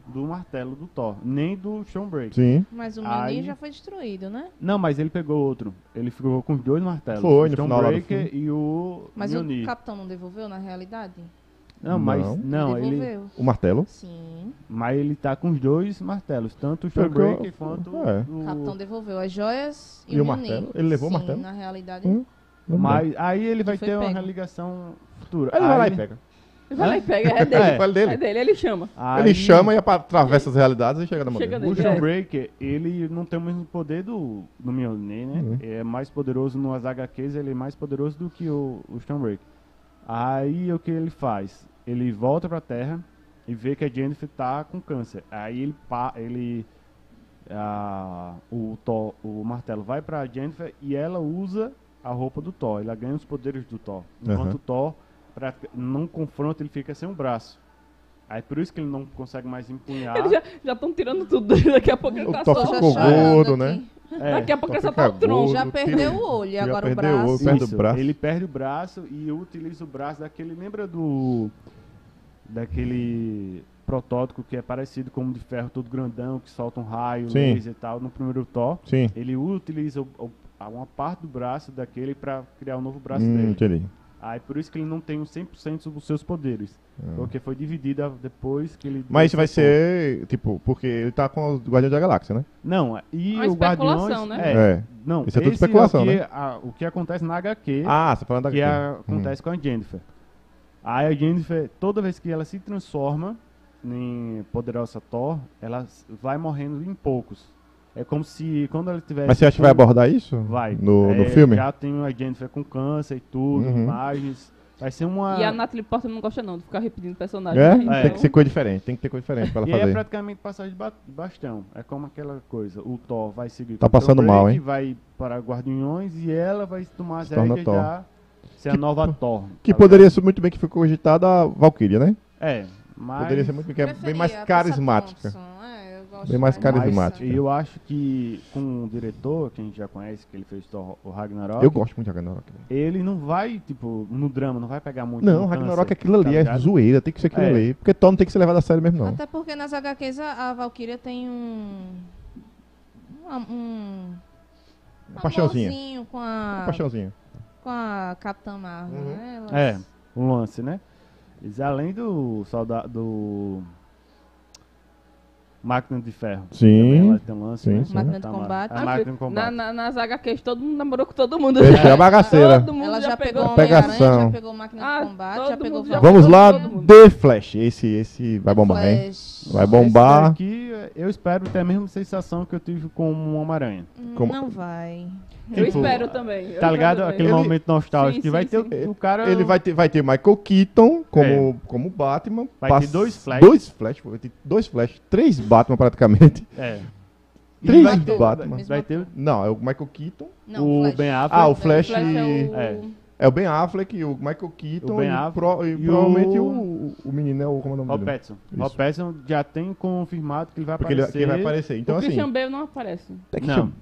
do martelo do Thor, nem do Stormbreaker. Sim. Mas o Aí- Mjolnir já foi destruído, né? Não, mas ele pegou outro. Ele ficou com os dois martelos. Foi, o no final lá do Stormbreaker e o Mas Mjolnir. o capitão não devolveu na realidade? Não, mas Não. não, ele, devolveu. O martelo. Sim. mas ele tá com os dois martelos, tanto o Pegou- Stormbreaker quanto é. O o... capitão devolveu as joias e, E o Mjolnir. martelo? Ele levou o Sim, martelo? na realidade. Hum. Mas aí ele vai foi ter uma pego. religação futura. Ele vai lá Aí- e pega. Vai lá e pega, é dele. É. Fala dele. É dele, ele chama. aí Ele chama e apa- atravessa as realidades e chega na mão Chega dele. O dele. É. Stormbreaker, ele não tem o mesmo poder do, do Mjolnir, né? Uhum. É mais poderoso nas H Qs, ele é mais poderoso do que o, o Stormbreaker. Aí o que ele faz? Ele volta pra Terra e vê que a Jennifer tá com câncer. Aí ele, pa, ele ah, o, Thor, o martelo vai pra Jennifer e ela usa a roupa do Thor. Ela ganha os poderes do Thor. Enquanto Uhum. o Thor, pra, num confronto, ele fica sem um braço. Aí por isso que ele não consegue mais empunhar. Eles já estão tirando tudo dele, daqui a pouco ele O tá Thor só. ficou chorando gordo, aqui. né? É. Daqui a pouco Só ele só fica tá o tronco. gordo. Já tira- perdeu o olho e já agora o perdeu o braço. olho. Perde o Isso, braço. ele perde o braço e utiliza o braço daquele. Lembra do. Daquele protótipo que é parecido com o de ferro, todo grandão, que solta um raio, Sim. laser e tal, no primeiro Thor. Sim. Ele utiliza o- o- a- uma parte do braço daquele pra criar um novo braço Hum, dele. entendi. Aí por isso que ele não tem os cem por cento dos seus poderes. Ah. Porque foi dividido a- depois que ele. Mas isso vai dissipou. ser, tipo, porque ele tá com os Guardiões da Galáxia, né? Não, e Uma o Guardiões. especulação, né? É, É. Não, Isso é tudo esse especulação, aqui, né? a- o que acontece na H Q. Ah, você tá falando da que Hum. a- acontece com a Jennifer. Aí a Jennifer, toda vez que ela se transforma em poderosa Thor, ela s- vai morrendo em poucos. É como se quando ela tivesse... Mas você acha que vai abordar isso? Vai. No, É, no filme? Já tem a Jennifer com câncer e tudo, Uhum. imagens. Vai ser uma... E a Natalie Portman não gosta não de ficar repetindo personagem. É? né? Então, Tem que ser coisa diferente, tem que ter coisa diferente pra ela E é fazer. praticamente passagem de ba- de bastão. É como aquela coisa. O Thor vai seguir Tá com o passando Stormbreaker, mal, hein? vai para Guardiões e ela vai tomar as Se torna rédeas Thor. já ser Que a nova po- Thor. Que tá poderia ligado? ser muito bem que foi cogitada a Valkyria, né? É, mas... Poderia ser muito bem, que é bem Preferia mais a Tessa carismática. Thompson, é, eu gosto Bem mais dessa. carismática. E eu acho que com o diretor, que a gente já conhece, que ele fez Thor, o Ragnarok, Eu gosto muito de Ragnarok. ele não vai, tipo, no drama, não vai pegar muito Não, no Ragnarok câncer, é aquilo ali, tá é ligado? zoeira, tem que ser aquilo É. ali. Porque Thor não tem que ser levado a sério mesmo, não. Até porque nas H Qs a, a Valkyria tem um. Um. um Uma paixãozinha. amorzinho com Uma a. paixãozinha. Com a Capitã Marvel, Uhum. né? Elas- É, um lance, né? Mas além do soldado, do Máquina de Ferro. Sim, Também ela tem um lance, sim, né? sim. Máquina de Tá, combate. A Ah, máquina de na, combate. na, nas H Qs todo mundo namorou com todo mundo. Esse é a bagaceira. Todo mundo Ela já, já pegou pegou. Homem-Aranha, Pegação. já pegou Máquina Ah, de Combate, todo já pegou mundo já Valkyria, Vamos lá, todo mundo. The Flash. Esse, esse vai bombar, hein? Flash. Vai bombar. Esse daqui, eu espero ter a mesma sensação que eu tive com o Homem-Aranha. Hum, Como- Não vai. Eu Tipo, espero também. eu Tá espero ligado? também. Aquele Ele- momento nostálgico Sim, que vai sim, ter sim. o, o cara... Ele vai ter, vai ter Michael Keaton como, como Batman. Vai ter dois Flash. Dois Flash, pô, vai ter dois Flash. Três Batman praticamente. É. E Três vai ter, Batman. vai ter Não, é o Michael Keaton. Não, o Flash. Ben Affleck. Ah, o Flash. Flash é o... É. É o Ben Affleck e o Michael Keaton. O Ben e, Affleck pro- e e provavelmente o- o, o menino é o. Como é o nome Rob dele? Pattinson. Isso. Rob Pattinson já tem confirmado que ele vai Porque ele, aparecer. que ele vai aparecer. Então, o assim. Christian Bale não aparece. Tem que Não. chamar.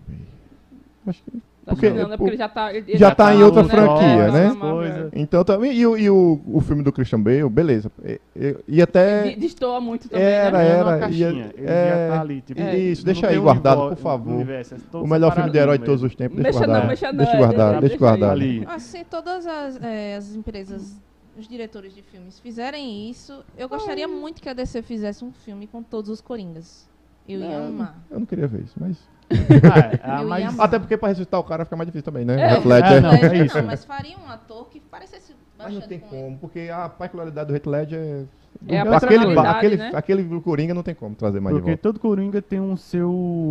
Acho que. Acho Porque- que não, né? Porque ele já tá... ele- ele já tá em outra no franquia, negócio, né? na Marvel. Coisa. Então também. E, o, e o, o filme do Christian Bale, beleza. E, e, e até. De- Destoa muito também, Era, né? Ele é era. numa ia- caixinha, ele é, já tá ali, tipo, isso, não deixa tem aí um guardado, univo- por favor. universo, é todo O melhor filme de herói de separadinho todos mesmo. os tempos. Deixa Mexa não, guardado. mexa não, Deixa é, guardado, deixa deixa aí. guardado. Ali. Ah, se todas as, eh, as empresas, os diretores de filmes fizerem isso, eu gostaria muito que a D C fizesse um filme com todos os Coringas. Eu ia Não. amar. Eu não queria ver isso, mas. Ah, é, ah, Eu mas ia amar. Até porque pra ressuscitar o cara fica mais difícil também, né? É. Heath Ledger. É, não, Ledger é isso. não, mas faria um ator que parecesse Mas bastante não tem com ele. como, porque a particularidade do Heath Ledger é. É a do- aquele, personalidade, aquele, né? aquele Coringa não tem como trazer mais porque de volta. todo Coringa tem um seu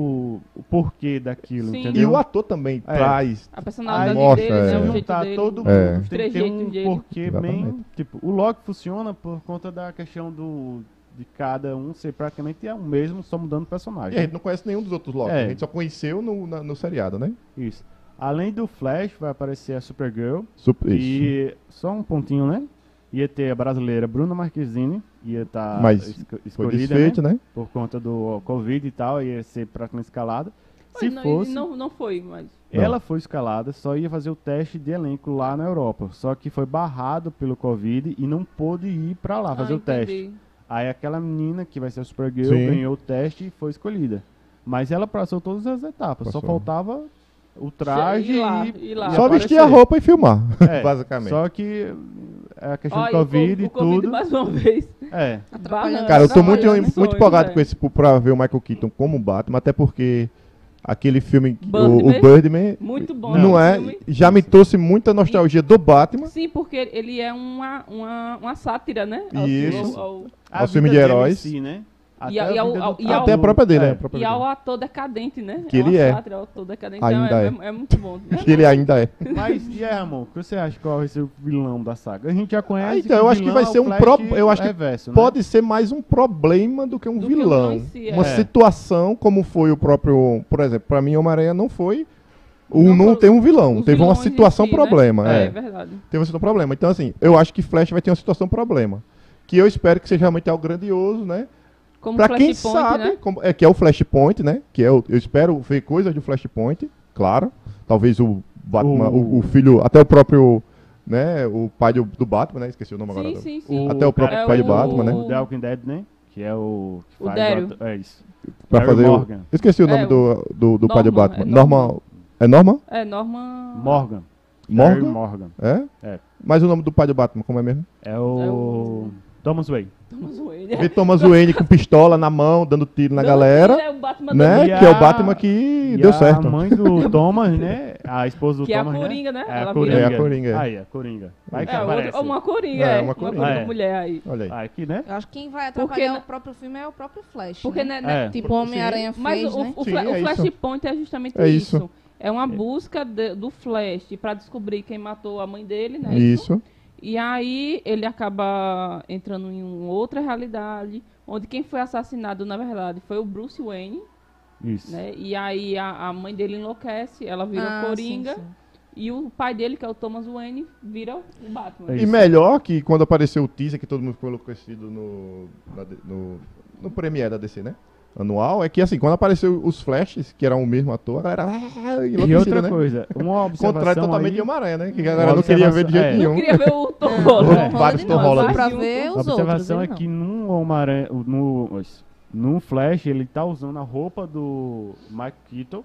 o porquê daquilo, Sim. entendeu? E o ator também É. traz. A personalidade mostra, dele, né? é. O jeito juntar dele. todo mundo, É. tem que ter Trejeitos um dele. porquê bem... Exatamente. Tipo, o Loki funciona por conta da questão do de cada um ser praticamente é o mesmo, só mudando o E a personagem. gente não conhece nenhum dos outros Loki. É. A gente só conheceu no, na- no seriado, né? Isso. Além do Flash, vai aparecer a Supergirl. Super, isso. E só um pontinho, né? Ia ter a brasileira Bruna Marquezine, ia estar Mas Foi escolhida, desfeito, né? né? Por conta do Covid e tal, ia ser praticamente escalada. Mas Se não, fosse, Não, não foi, mas... Não. ela foi escalada, só ia fazer o teste de elenco lá na Europa. Só que foi barrado pelo Covid e não pôde ir pra lá fazer Ah, o teste. entendi. Aí aquela menina que vai ser a Supergirl Sim. ganhou o teste e foi escolhida. Mas ela passou todas as etapas, Passou. só faltava o traje Ir lá, e, ir lá. e Só vestir a aparecer. roupa e filmar, É, basicamente. Só que é a questão Olha, do Covid o, e o Covid tudo. mais uma vez. É. Atrapalhando Cara, eu tô muito, Trabalhando, muito sonho, empolgado velho. com esse, pra ver o Michael Keaton como Batman, até porque aquele filme, o, Birdman. o Birdman, Muito bom. não, né, é, o filme. já me trouxe muita nostalgia do Batman. Sim, porque ele é uma, uma, uma sátira, né? Ao- Isso. ao- ao- A Aos filmes vida de dele em heróis. si, né? E a- Até e a ao- vida ao- do e ao- Até a própria dele, É. né? A própria E dele. ao ator decadente, né? Que é ele uma é. sátira ao ator decadente. Ainda é, é. é, é muito bom. né? Que ele ainda é. Mas e aí, Ramon, o que você acha que vai ser o vilão da saga? A gente já conhece. Ah, então, que eu o acho que vilão vai é o ser um Flash pro- eu acho que reverso, né? Pode ser mais um problema do que um Do que o vilão. vilão em si, é. Uma É. situação como foi o próprio, por exemplo, pra mim Homem-Aranha não foi o Não não, foi- tem um vilão, os teve uma vilões em situação si, né? problema, É, é. verdade. Teve uma situação problema. Então assim, eu acho que Flash vai ter uma situação problema, que eu espero que seja realmente algo grandioso, né? Como Pra quem Flashpoint, sabe, né? como- é que é o Flashpoint, né? Que é o, eu espero ver coisas do Flashpoint, claro. Talvez o Batman, o, O- o filho, até o próprio, né? O pai do, do Batman, né? Esqueci o nome Sim, agora. sim, sim. Até o próprio É pai de o- Batman, né? O The Walking Dead, né? Que é o... Que O faz Daryl. ato- É isso. Pra Daryl fazer o, Morgan. eu esqueci o nome É, do, do, do pai de Norman, Batman. é Norman. Norman. É Norman? É, Norman... Morgan. Daryl Morgan? Morgan. É? É. Mas o nome do pai de Batman, como é mesmo? É o... É o- Thomas Wayne. Thomas Wayne. Vê Thomas Wayne com pistola na mão, dando tiro na Dando galera, tiro, é o Batman né? dando- E Que é o a- Batman que E deu a certo. mãe do Thomas, né? A esposa do Que é a Thomas, Coringa, né? É a Ela Coringa. vira- É a Coringa, é. Aí, a Coringa. Vai que É, aparece. outra- uma coringa, É, é. uma coringa. É. mulher aí. Olha aí. Ah, aqui, né? Eu acho que quem vai Porque atrapalhar na- o próprio filme é o próprio Flash. Porque, né? né, né, É. Tipo, o Homem-Aranha Mas fez, o, né? o, Sim, fla- o é isso. Flashpoint é justamente É isso. isso. É uma busca de- do Flash pra descobrir quem matou a mãe dele, né? Isso. E aí ele acaba entrando em uma outra realidade, onde quem foi assassinado, na verdade, foi o Bruce Wayne, Isso. né? E aí a, a mãe dele enlouquece, ela vira Ah, Coringa, sim, sim. e o pai dele, que é o Thomas Wayne, vira o Batman. É E isso. melhor que quando apareceu o teaser, que todo mundo ficou enlouquecido no, na D- no, no Premiere da D C, né? Anual, é que assim, quando apareceu os Flashes, que eram o mesmo ator, a galera ah, E enlouquecida, outra né? coisa, uma observação Contrário totalmente aí, de Homem-Aranha, né? Que a Uma galera não queria ver de jeito observação- é. nenhum. Eu queria ver o Tom É. Holland. Vários Tom Holland. Pra Mas ver o- os a observação outros. é ele que não. num Homem-Aranha, no, no Flash, ele tá usando a roupa do Mike Keaton,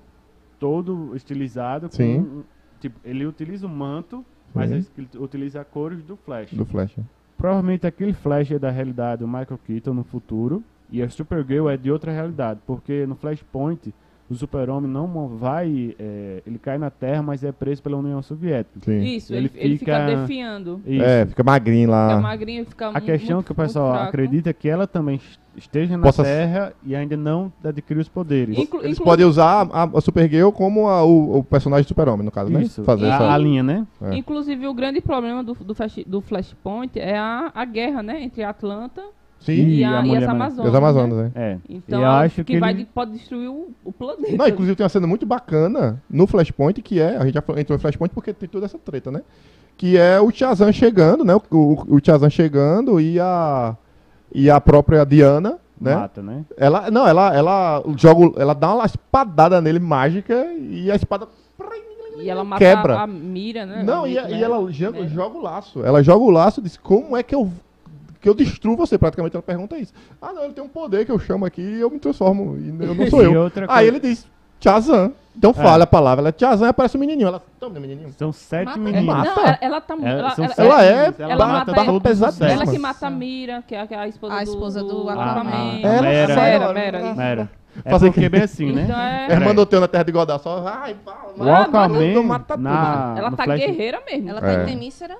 todo estilizado. Com, Sim. Tipo, ele utiliza o manto, mas Sim. ele utiliza a cores do Flash. Do Flash. Provavelmente aquele Flash é da realidade do Michael Keaton no futuro e a Supergirl é de outra realidade, porque no Flashpoint o Super-Homem não mo- vai, é, ele cai na Terra, mas é preso pela União Soviética. Sim. Isso, Ele ele, ele fica, fica- defiando. Isso. É, fica magrinho Fica lá. magrinho, fica A questão muito, que o pessoal muito fraco. acredita é que ela também est- esteja na Possa- Terra e ainda não adquiriu os poderes. Inclu- Eles inclu- podem usar a, a Supergirl como a- o, o personagem do Super-Homem, no caso, né? Isso, Fazer a, essa... a linha, né? É. Inclusive, o grande problema do, do, Flash, do Flashpoint é a, a guerra, né? Entre a Atlanta Sim, e, E a, a e Mulher as Maravilha. Amazonas. os Amazonas, né? né? É. Então, eu acho que, que vai, ele- de- pode destruir o, o planeta. Não, inclusive tem uma cena muito bacana no Flashpoint, que é, a gente já falou- entrou no Flashpoint porque tem toda essa treta, né? Que é o Shazam chegando, né? O, o, o Shazam chegando e a e a própria Diana, né? mata, né? Ela não, ela ela joga, ela dá uma espadada nele mágica e a espada E ela mata quebra. a, a mira, né? não, A e, Mira, e né? ela joga, É. joga o laço. Ela joga o laço e diz: "Como é que eu que eu destruo você?" Praticamente ela pergunta isso. Ah, não, ele tem um poder que eu chamo aqui e eu me transformo e eu não sou E eu. outra Aí coisa- ele diz: "Shazam". Então fala a palavra, ela é Shazam e aparece o menininho. Ela, toma, menininho. São sete Mata- meninos. Mata. Não, ela, ela tá... Ela- Ela, são ela, sete ela é meninos, ela barra- mata barra ela- pesadíssima. ela que mata a Mira, que é, que é a esposa, A esposa do, do do Aquaman. Aquaman. Ah, Ela Mera. sai, Mera, ela- Mera, ela- isso. Mera. É Fazer porque que- bem assim, né? Então é... É Hermanoteu na Terra de Godard, só vai, fala, O vai. Aquaman, mata tudo. na, Ela no tá Flash, guerreira mesmo. Ela tá É. em Temícera?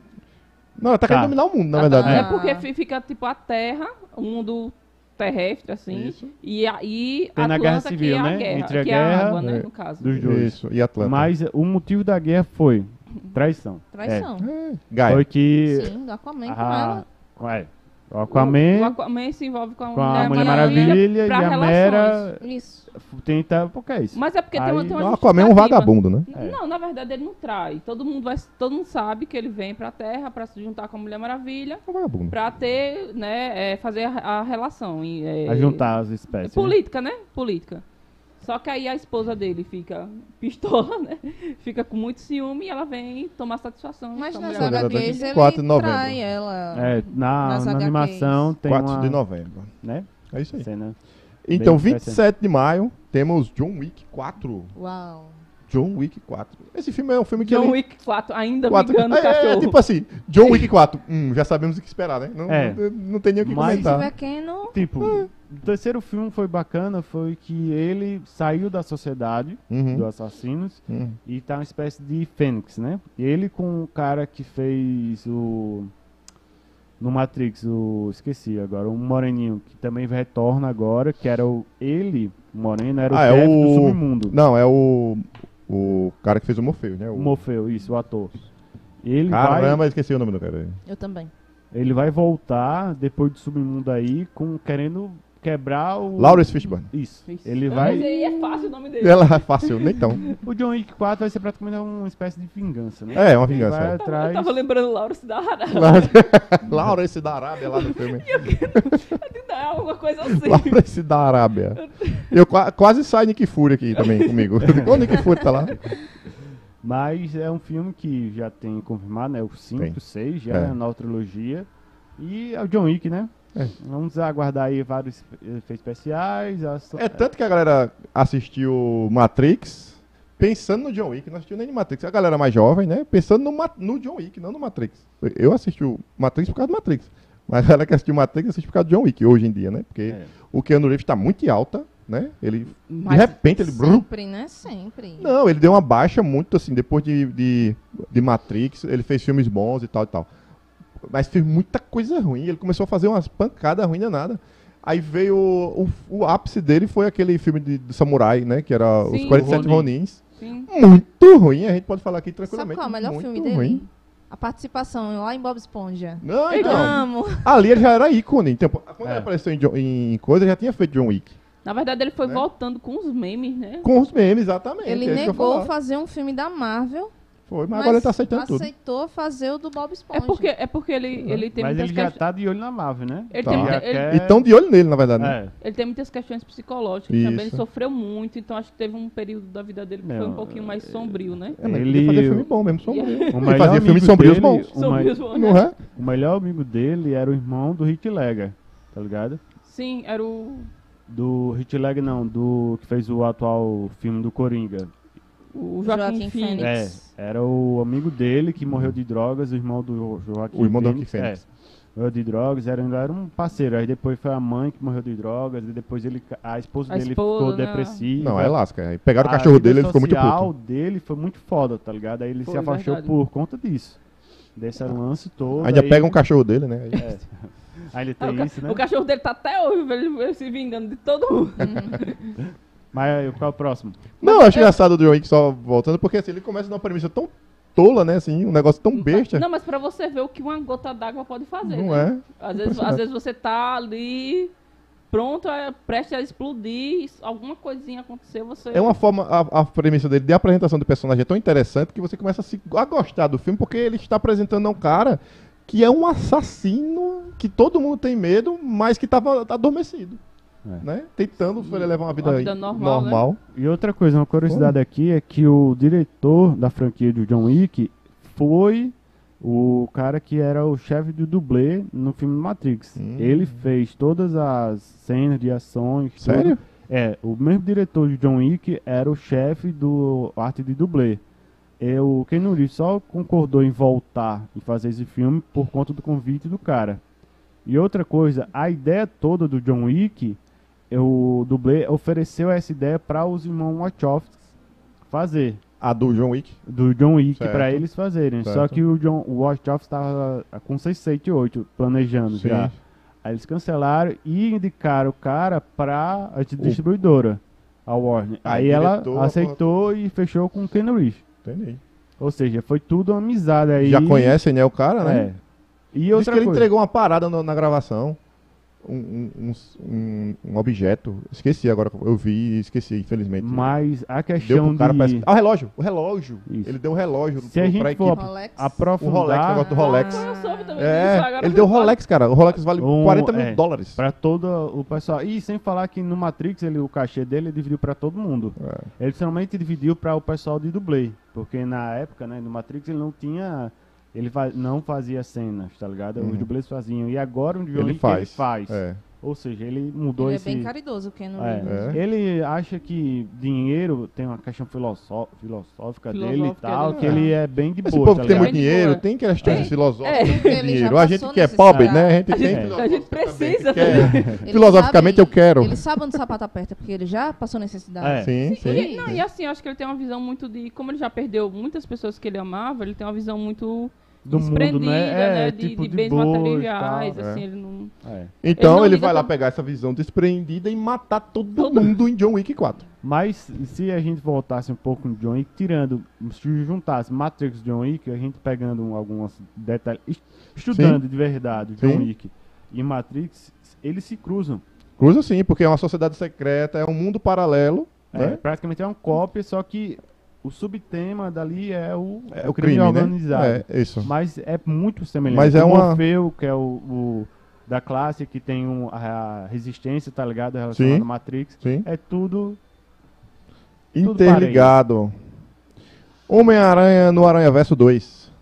Não, ela tá Tá. querendo dominar o mundo, na Ela tá- verdade. É né? porque fi- fica tipo a Terra, o mundo terrestre, assim. Isso. E aí Tem na Atlanta, Guerra que Civil, é a né? guerra, Entre a que guerra, é a água, né? é, No caso. dos dois. Isso, e Atlanta. Mas o motivo da guerra foi traição. Traição. É, É. Gaia. Foi que Sim, do Aquaman com a, ela. é, o Aquaman O, o Aquaman se envolve com a, com a Mulher Maravilha Maravilha e pra a relações. Mera Isso. tenta... Por que é isso? Mas é porque tem uma, Aí- tem uma O Aquaman é um justificativa. vagabundo, né? É. Não, na verdade ele não trai. Todo mundo, vai, todo mundo sabe que ele vem pra Terra pra se juntar com a Mulher Maravilha, É um vagabundo. pra ter, né, é, fazer a, a relação. E, é, A juntar as espécies. né? Política, né? Política. Só que aí a esposa dele fica pistola, né? Fica com muito ciúme e ela vem tomar satisfação. Mas com a nas mulher. Agora H Qs tem ele quatro de novembro. trai ela. É, na, Nas na H Qs. animação tem quatro uma... de novembro. Né? É isso aí. Cena. Então, Bem vinte e sete de maio, temos John Wick quatro. Uau. John Wick quatro. Esse filme é um filme que John ele... Wick quatro, ainda quatro. brigando o É, é, cachorro. tipo assim, John Wick quatro. Hum, já sabemos o que esperar, né? Não, É. não, não tem nem o que Mas- Se comentar. pequeno, Tipo, o terceiro filme foi bacana, foi que ele saiu da sociedade Uhum. dos assassinos Uhum. e tá uma espécie de fênix, né? E ele com o cara que fez o... No Matrix, o... Esqueci agora, o moreninho, que também retorna agora, que era o... Ele, o moreno, era o Ah, é chefe o- do submundo. Não, é o... O cara que fez o Morpheus, né? O... O Morfeu, isso, o ator. Ele Caramba, vai, esqueci o nome do cara. eu também. ele vai voltar depois do submundo aí, com, querendo quebrar o... Lawrence Fishburne. Isso. Isso. Ele Mas vai... aí é fácil o nome dele. Ela é fácil, nem tão. O John Wick quatro vai ser praticamente uma espécie de vingança, né? É, uma Ele vingança, vai é. atrás... Eu tava lembrando Laurence da Arábia. Lawrence da Arábia lá no filme. É alguma coisa assim. Lawrence da Arábia. Eu qua- quase sai Nick Fury aqui também comigo. Quando o Nick Fury tá lá. Mas é um filme que já tem confirmado, né? O Tem. cinco, seis, já É. é a nova trilogia. E é o John Wick, né? É. Vamos aguardar aí vários efeitos especiais. as- É tanto que a galera assistiu Matrix pensando no John Wick, não assistiu nem no Matrix. A galera mais jovem, né? Pensando no, Ma- no John Wick, não no Matrix. Eu assisti o Matrix por causa do Matrix. Mas a galera que assistiu Matrix assiste por causa do John Wick hoje em dia, né? Porque É. o Keanu Reeves tá muito alta, né? Ele, de Mas- repente, ele... brum. Sempre, né? Sempre. Não, ele deu uma baixa muito, assim, depois de, de, de Matrix, ele fez filmes bons e tal e tal. Mas fez muita coisa ruim, ele começou a fazer umas pancadas ruins nada. Aí veio, o, o, o ápice dele foi aquele filme de, de samurai, né, que era Os Sim, quarenta e sete Ronin. Ronins. Sim. Muito ruim, a gente pode falar aqui Sabe tranquilamente. qual é o melhor muito filme dele? ruim. A participação lá em Bob Esponja. Não, Eu então, amo. ali ele já era ícone. Então, quando É. ele apareceu em, John- em coisa, ele já tinha feito John Wick. Na verdade, ele foi Né? voltando com os memes, né? Com os memes, exatamente. Ele é isso que eu ia negou falar. fazer um filme da Marvel, Foi, mas, agora ele tá aceitando tudo. aceitou fazer o do Bob Esponja. É porque, é porque ele, ele tem Mas muitas ele já questões. tá de olho na Marvel, né? Ele Tá. tem, já muita- ele- quer- E tão de olho nele, na verdade. né? É. ele tem muitas questões psicológicas também. Ele Isso. sofreu muito, então acho que teve um período da vida dele que foi Não, um pouquinho mais sombrio, né? É, mas Ele- ele fazia filme bom mesmo, sombrio. O Ele melhor fazia amigo filmes sombrios dele- bons. o me- Sombrios bons, Não né? é? O melhor amigo dele era o irmão do Heath Ledger, tá ligado? Sim, era o. Do Heath Ledger não, do que fez o atual filme do Coringa. O Joaquim, Joaquim Phoenix. Phoenix. É, era o amigo dele que morreu de drogas, o irmão do Joaquim O irmão do Joaquim Phoenix. Phoenix. É, morreu de drogas, era, era um parceiro. Aí depois foi a mãe que morreu de drogas, e depois ele, a esposa A dele esposa, ficou né? depressiva. Não, é lasca. Aí pegaram o A cachorro vida dele, ele ficou muito social puto. dele foi muito foda, tá ligado? Aí ele Foi se afastou verdade. por conta disso. Desse lance todo. Ainda aí, pega um cachorro dele, né? Aí- É. Aí ele Ah, tem o, ca- isso, né? o cachorro dele tá até hoje, ele, ele se vingando de todo mundo. Mas aí, qual é o próximo? Não, eu acho engraçado o John Wick só voltando, porque assim, ele começa numa premissa tão tola, né? Assim, um negócio tão besta. Não, mas pra você ver o que uma gota d'água pode fazer. Não né? é? Às vezes, às vezes você tá ali pronto, é, prestes a explodir, alguma coisinha aconteceu, você. É uma forma, a, a premissa dele de apresentação do personagem é tão interessante que você começa a, se, a gostar do filme, porque ele está apresentando a um cara que é um assassino que todo mundo tem medo, mas que estava adormecido. É. Né? Tentando E- levar uma vida, uma vida normal, normal. E outra coisa, uma curiosidade aqui é que o diretor da franquia do John Wick foi o cara que era o chefe do dublê no filme Matrix. Hum. Ele fez todas as cenas de ações. tudo. Sério? É, o mesmo diretor de John Wick era o chefe do arte de dublê. E o Keanu Reeves só concordou em voltar e fazer esse filme por conta do convite do cara. E outra coisa, a ideia toda do John Wick, o dublê ofereceu essa ideia para os irmãos Wachowski fazer. A do John Wick. Do John Wick Certo. para eles fazerem. Só Certo. que o John o Wachowski estava com seis, sete e oito planejando Sim. já. Aí eles cancelaram e indicaram o cara para a distribuidora, a Warner. Aí Aí ela diretor, aceitou e fechou com o Keanu Reeves. Entendi. Ou seja, foi tudo uma amizade aí. Já conhecem, né, o cara, né? É. E Diz outra que ele coisa. entregou uma parada no- na gravação. um, um, um, um, um objeto. Esqueci agora, eu vi e esqueci, infelizmente. Mas a Deu questão pro cara, de... parece... Ah, o relógio, o relógio. Isso. Ele deu um relógio Se a pro- gente pra for equipe. Rolex. O aprofundar... Rolex, o negócio do Rolex. Eu soube também disso, É, agora ele deu o eu falo. Rolex, cara. O Rolex vale Um, quarenta mil é, dólares. Pra todo o pessoal. E sem falar que no Matrix ele, o cachê dele ele dividiu pra todo mundo. É. Ele somente dividiu pra o pessoal de dublê. Porque na época, né, no Matrix ele não tinha... Ele fa- não fazia cenas, tá ligado? Uhum. Os dublês faziam. E agora o John Ele Wick faz. ele faz. É. Ou seja, ele mudou Ele esse... é bem caridoso, o Keanu É. Reeves. É. Ele acha que dinheiro tem uma questão filosó- filosófica dele e Filosófica tal, dele, que é. ele é bem de Esse boa, povo tá que tem ligado? muito dinheiro Boa. tem questões É. filosóficas É. com Ele dinheiro. já A gente passou que é necessidade. pobre, né? A gente A tem gente, a filosófica gente também, precisa. que quer- Ele Filosoficamente sabe- eu quero. Ele sabe onde o sapato aperta, porque ele já passou necessidade. É. Sim, sim. E, não, e assim, eu acho que ele tem uma visão muito de... Como ele já perdeu muitas pessoas que ele amava, ele tem uma visão muito Do mundo, desprendida, né? É, de, tipo de de bens boa e materiais, tal. assim, É. ele não... É. Então Ele não ele liga vai lá tanto- pegar essa visão desprendida e matar todo Todo mundo em John Wick quatro. Mas se a gente voltasse um pouco no John Wick, tirando, se juntasse Matrix e John Wick, a gente pegando um- alguns detalhes, est- estudando de verdade John Sim. Wick e Matrix, eles se cruzam. Cruza sim, porque é uma sociedade secreta, é um mundo paralelo, É, né? praticamente é uma cópia, só que o subtema dali é o, É o crime, né? organizado. É, isso. Mas é muito semelhante. Mas é o uma- Morfeu, que é o, o da classe que tem um, a, a resistência, tá ligado? Relacionado Sim. ao Matrix. Sim. É tudo... Tudo Interligado. Homem-Aranha no Aranha-Verso dois.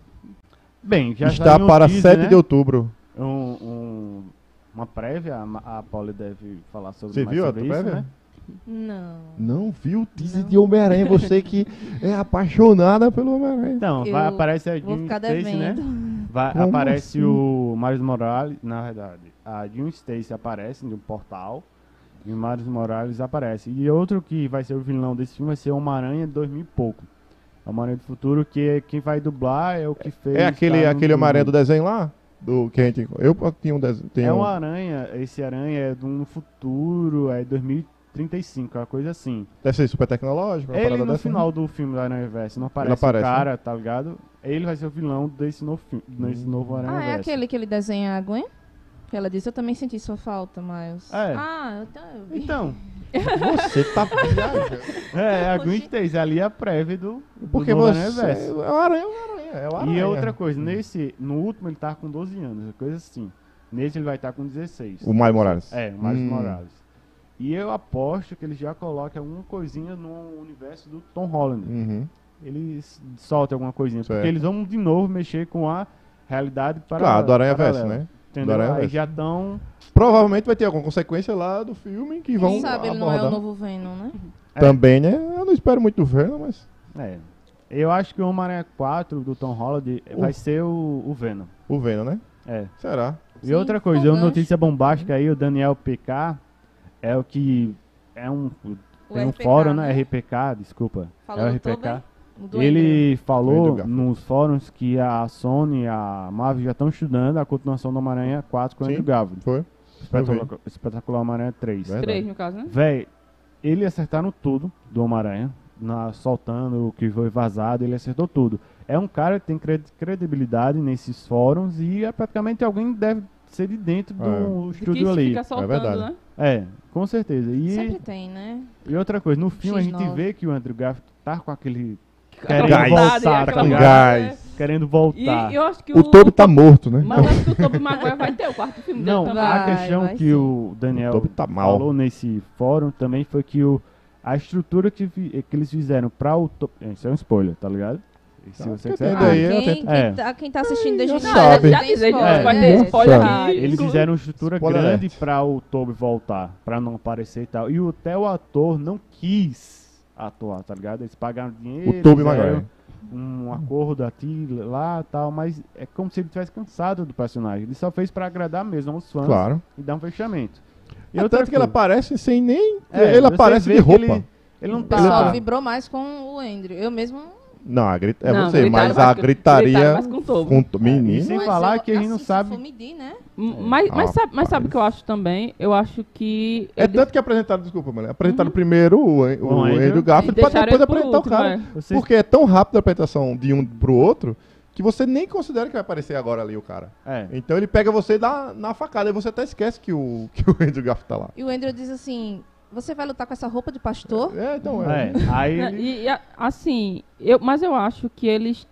Bem, já Está saiu um para teaser, sete né? de outubro. Um, um- uma prévia, a, a Polly deve falar sobre, Você mais viu a sobre isso, prévia? né? Não. Não viu o teaser Não. de Homem-Aranha? Você que é apaixonada pelo Homem-Aranha. Então, Eu vai, aparece a Vou Jim ficar Stacy, né? devendo. Vai, Como aparece assim? o Miles Morales, na verdade, a Jim Stacy aparece de um portal e o Miles Morales aparece. E outro que vai ser o vilão desse filme vai ser o Homem-Aranha de dois mil e pouco. Homem-Aranha do Futuro, que é, quem vai dublar é o que fez... É aquele, tá no aquele Homem-Aranha do filme. desenho lá? Do, que a gente, eu tinha um desenho. É Tenho um aranha, esse aranha é de um futuro, é dois mil e trinta e cinco, é uma coisa assim. Deve ser super tecnológico. uma Ele parada no dessa, né? final do filme do Aranha Verso não aparece, aparece, o cara, tá ligado? Ele vai ser o vilão desse novo filme, desse novo Aranha Ah, é Verso. aquele que ele desenha a Gwen? Que ela disse, eu também senti sua falta, mas... É. Ah, então eu vi. Então, Você tá viajando. é, a Oxi. Gwen Stacy ali é a prévia do, do Porque novo você Aranha Verso. é o Aranha, é o Aranha, é o Aranha. E outra coisa, nesse, no último ele tá com doze anos, coisa assim. Nesse ele vai estar com dezesseis. O Miles Morales. É, o Miles Hum. Morales. E eu aposto que eles já colocam alguma coisinha no universo do Tom Holland. Uhum. Eles soltam alguma coisinha. Certo. Porque eles vão de novo mexer com a realidade para Claro, do Aranha Verso, né? Entendeu? Do Aranha Aí Verso. já estão... Provavelmente vai ter alguma consequência lá do filme que vão Quem sabe ele não é abordar. o novo Venom, né? É. Também, né? Eu não espero muito do Venom, mas... É. Eu acho que o Homem-Aranha quatro do Tom Holland O- vai ser o, o Venom. O Venom, né? É. Será? E Sim, outra coisa, com uma gancho. notícia bombástica aí, o Daniel P K é o que... É um... O Tem um R P K, fórum, né? né? R P K, desculpa. Falou é o do R P K. Tobey? O do Ele Andrew. falou Andrew Garfield. nos fóruns que a Sony e a Marvel já estão estudando a continuação do Homem-Aranha quatro com o Sim. Andrew Garfield. Foi? Espetacular, Espetacular Homem-Aranha três. Verdade. Três, no caso, né? Véi, eles acertaram tudo do Homem-Aranha, na- soltando o que foi vazado, ele acertou tudo. É um cara que tem cred- credibilidade nesses fóruns e é praticamente alguém que deve ser de dentro do É. De que estúdio isso ali. fica soltando, verdade. né? É, com certeza. E, Sempre tem, né? e outra coisa, no filme a X gente nove. vê que o Andrew Garfield tá com aquele... Aquela Querendo vontade, voltar, aquela tá ligado? vontade, Gás. Querendo é. voltar. E eu acho que O Toby tá morto, né? Mas eu acho que o Tobey Maguire vai ter o quarto filme Não, dele a também. Vai, questão vai que sim. o Daniel O Toby tá mal. falou nesse fórum também foi que o, a estrutura que, fi- que eles fizeram pra o... To- Isso é um spoiler, tá ligado? E se Tá, você que quiser... tem daí, Ah, eu quem, tento- quem, É. tá, quem tá assistindo desde o já início sabe. Já tem dizem, spoiler. vai É. ter spoiler Sabe. aqui. Eles fizeram uma estrutura Spoiler grande alert. pra o Toby voltar, pra não aparecer e tal. E o- até o ator não quis atuar, tá ligado? Eles pagaram dinheiro, O Tobey fizeram Maguire. um acordo aqui, lá e tal, mas é como se ele tivesse cansado do personagem. Ele só fez pra agradar mesmo aos fãs Claro. e dar um fechamento. E É outra tanto que ele coisa, aparece sem nem... é, ele você aparece vê de que roupa. Ele, ele não O tá... pessoal tá- vibrou mais com o Andrew. Eu mesmo... Não, a grita... é Não, você, gritaram mas mais a com- gritaria... gritaram mais com o Tobey. com o E menino... sem Mas falar eu- que a gente não assim, sabe... Se for medir, né? M- Mas, mas, Ah, sabe, mas sabe o rapaz. que eu acho também? Eu acho que... É eles- tanto que apresentaram, desculpa, mano. Apresentaram primeiro o, o, O o Andrew. Andrew Garfield pra deixaram depois ele por apresentar o último, cara. é. Vocês- Porque é tão rápido a apresentação de um pro outro que você nem considera que vai aparecer agora ali o cara. É. Então ele pega você na, na facada e você até esquece que o, que o Andrew Garfield tá lá. E o Andrew diz assim, você vai lutar com essa roupa de pastor? É, então é. É, aí Né, ele... E, e, a- assim, eu, mas eu acho que eles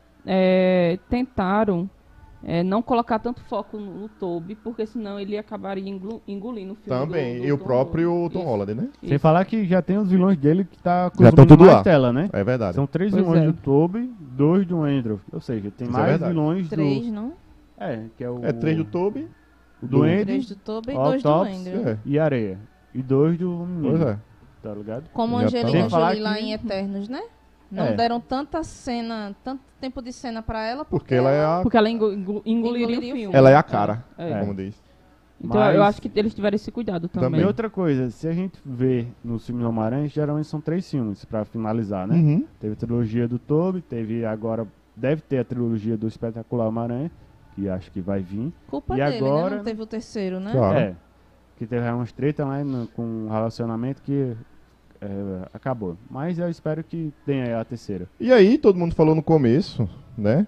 é, tentaram é, não colocar tanto foco no, no Tobey, porque senão ele acabaria englu- engolindo o filme. Também. do- do e o Tom próprio Holland. Tom Isso, Holland, né? Sem isso. falar que já tem os vilões dele que tá Já tão consumindo tudo mais lá. tela, né? É verdade. São três Pois vilões é. do Tobey, dois do Andrew. Ou seja, tem Isso é mais verdade. vilões Três, do... não? É, que é o... É três do Tobey. o do Andrew Três do Tobey e Ó, dois do Tops, Andrew. É. e Areia. E dois do... Pois é. Tá ligado? Como Já Angelina tá lá. Sem falar Jolie lá que- em Eternos, né? Não É. deram tanta cena, tanto tempo de cena pra ela, porque, Porque ela é a, Porque ela engo- engo- engoliria o Engoliria o filme. ela é a cara, É, é. como diz. Então Mas- eu acho que eles tiveram esse cuidado também. Também. E outra coisa, se a gente vê nos filmes do Homem-Aranha, geralmente são três filmes pra finalizar, né? Uhum. Teve a trilogia do Tobey, teve agora... Deve ter a trilogia do Espetacular Homem-Aranha, que acho que vai vir. culpa E dele, agora- né? Não teve o terceiro, né? Claro. É. Que teve umas treta lá no- com um relacionamento que é, acabou. Mas eu espero que tenha a terceira. E aí, todo mundo falou no começo, né?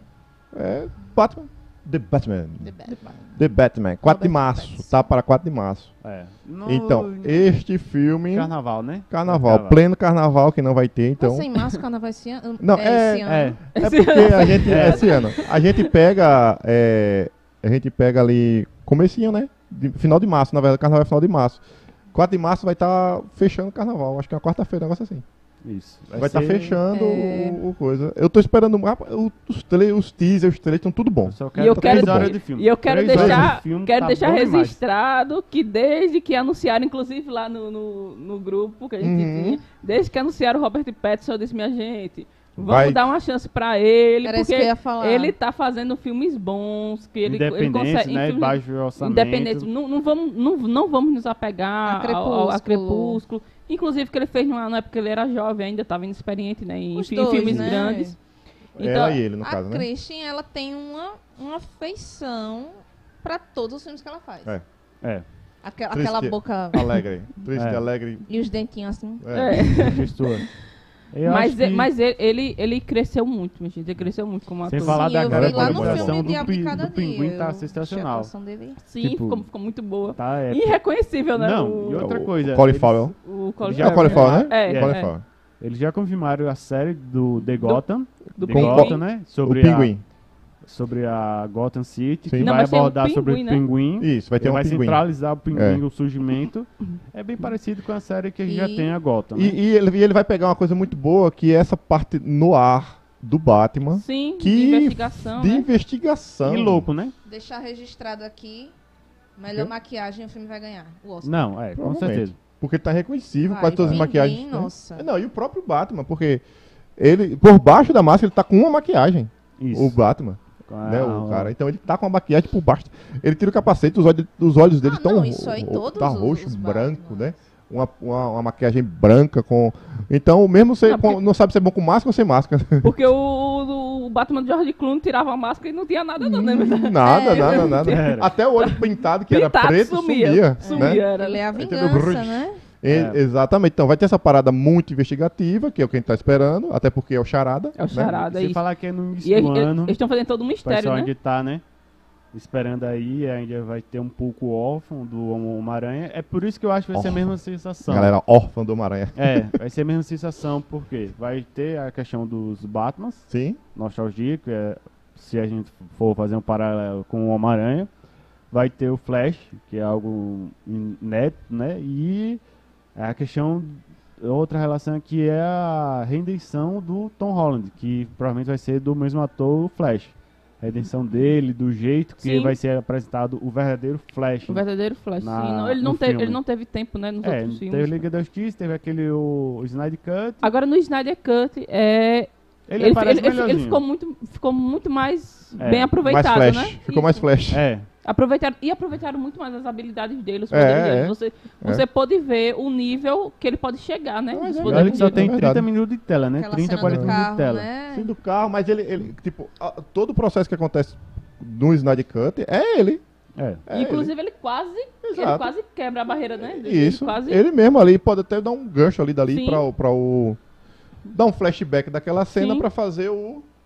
É Batman. The Batman. The Batman. The Batman. quatro de Robert março. Pattinson. Tá para quatro de março. É. No- Então, este filme... Carnaval, né? Carnaval. Pleno carnaval que não vai ter, então... Então... Sem máscara não vai ser ano. Não, é, é- esse ano. É. É porque a gente, esse ano, a gente pega, é, a gente pega ali, comecinho, né? De- final de março, na verdade, carnaval é final de março. quatro de março vai estar fechando o carnaval, acho que é uma quarta-feira, um negócio assim. Isso. Vai estar ser- fechando é. o, o coisa. Eu tô esperando, ah, o- os, tra os teasers, os trailers estão tudo bom. Eu só E quero eu três quero, horas de filme. e eu quero Três horas deixar, de filme quero tá deixar bom demais. registrado que desde que anunciaram, inclusive lá no, no, no grupo que a gente Uhum. tinha, desde que anunciaram o Robert Pattinson, eu disse, minha gente, vamos Vai- dar uma chance pra ele, Era isso que eu porque ia falar. ele tá fazendo filmes bons, que ele, ele Independente, consegue... né? filmes Baixo orçamento. independente, não, não, vamos, não, não vamos nos apegar A ao, ao- a Crepúsculo. Crepúsculo. Inclusive que ele fez numa, na época que ele era jovem ainda, estava inexperiente, né? Em, Os fi- em dois, filmes né? grandes. Então, Ela e ele, no A caso, né? Christian, ela tem uma, uma feição pra todos os filmes que ela faz. É. É. Aque- Triste. aquela boca Alegre. Triste, É. alegre. e os dentinhos assim. É. é. Gestor. Eu Mas, acho e- que- mas ele, ele, ele cresceu muito, minha gente. Ele cresceu muito como ator. Sem falar Sim, da eu cara vi lá no boa, filme boa. do, Diabo de pi- Cada do Pinguim Dia. tá eu achei a sensacional. atuação dele. Sim, tipo, ficou, ficou muito boa. Tá, é. Irreconhecível, né? Não, o, e outra O- coisa. O Colin eles- Farrell. o Colin Já É o Colin Farrell, né? É, É. Colin é. Farrell. Eles já confirmaram a série do The Gotham. do The Pinguim. Gotham, né? O Sobre a, Pinguim. sobre a Gotham City, Sim. que Não, vai mas tem um abordar sobre o pinguim, né? Pinguim. Isso, vai ter Ele um vai pinguim. centralizar o Pinguim, É. o surgimento. É bem parecido com a série que a gente já E- tem a Gotham, né? E, e ele, e ele vai pegar uma coisa muito boa, que é essa parte no ar do Batman, Sim, Que de investigação, de né? investigação. E louco, né? Deixar registrado aqui, melhor Quê? maquiagem o filme vai ganhar. O Oscar. Não, é, com Provavelmente. certeza. Porque tá reconhecível, Vai, quase todas as Pinguim, maquiagens. né? nossa. Não, e o próprio Batman, porque ele, por baixo da máscara, ele tá com uma maquiagem. Isso. O Batman, Ah, né? O cara. Então ele tá com a maquiagem por baixo. Ele tira o capacete, os olhos, os olhos dele Ah, estão não, isso aí todos tá os- roxo, os branco, Batmans. né? Uma, uma, uma maquiagem branca com. Então, mesmo você Não, porque- com- não sabe se é bom com máscara ou sem máscara. Porque o, o, o Batman de George Clooney tirava a máscara e não tinha nada, não, né? Nada, É, nada, nada. era. Até o olho pintado, que era Pintado, preto, sumia. sumia. Sumia, né? era. Ele é a Aí teve o vingança, Bruce. né? E- É. Exatamente. Então vai ter essa parada muito investigativa, que é o que a gente tá esperando, até porque é o Charada. É o né? Charada, é Se isso. falar que é no início E eles do ano, estão fazendo todo um o mistério, pessoal né? ainda tá, né? Esperando aí, ainda vai ter um pouco órfão do Homem-Aranha. É por isso que eu acho que vai ser a Órfão. mesma sensação. Galera órfã do Homem-Aranha. É, vai ser a mesma sensação, porque vai ter a questão dos Batmans, Sim. nostalgia, que é, se a gente for fazer um paralelo com o Homem-Aranha, vai ter o Flash, que é algo inédito, né? E a questão, outra relação que é a redenção do Tom Holland, que provavelmente vai ser do mesmo ator, o Flash. A redenção dele, do jeito que Sim. vai ser apresentado o verdadeiro Flash. O verdadeiro Flash, Na- sim. Não, ele, não no teve, filme. ele não teve tempo, né, nos É, outros teve filmes. Liga da Justiça, teve aquele o, o Snyder Cut. Agora no Snyder Cut, é, Ele, ele, aparece ele- ele- melhorzinho. ele ficou, muito, ficou muito mais É, bem aproveitado, mais flash. né? Ficou mais Isso. flash. É, Aproveitaram, e aproveitaram muito mais as habilidades dele, os É, poderes dele. é. Você, você pode ver o nível que ele pode chegar, né? Mas Os é poderes olha que só dele. tem É verdade. trinta minutos de tela, né? Aquela trinta, cena quarenta do minutos carro, de tela. né? Sim, do carro, mas ele, ele tipo, a- todo o processo que acontece no Snyder Cut é ele. É. É Inclusive, ele quase, ele Exato. quase quebra a barreira, né? ele. Ele Isso. Quase, Ele mesmo ali pode até dar um gancho ali dali Sim. pra, o- pra o. Dar um flashback daquela cena Sim. pra fazer o.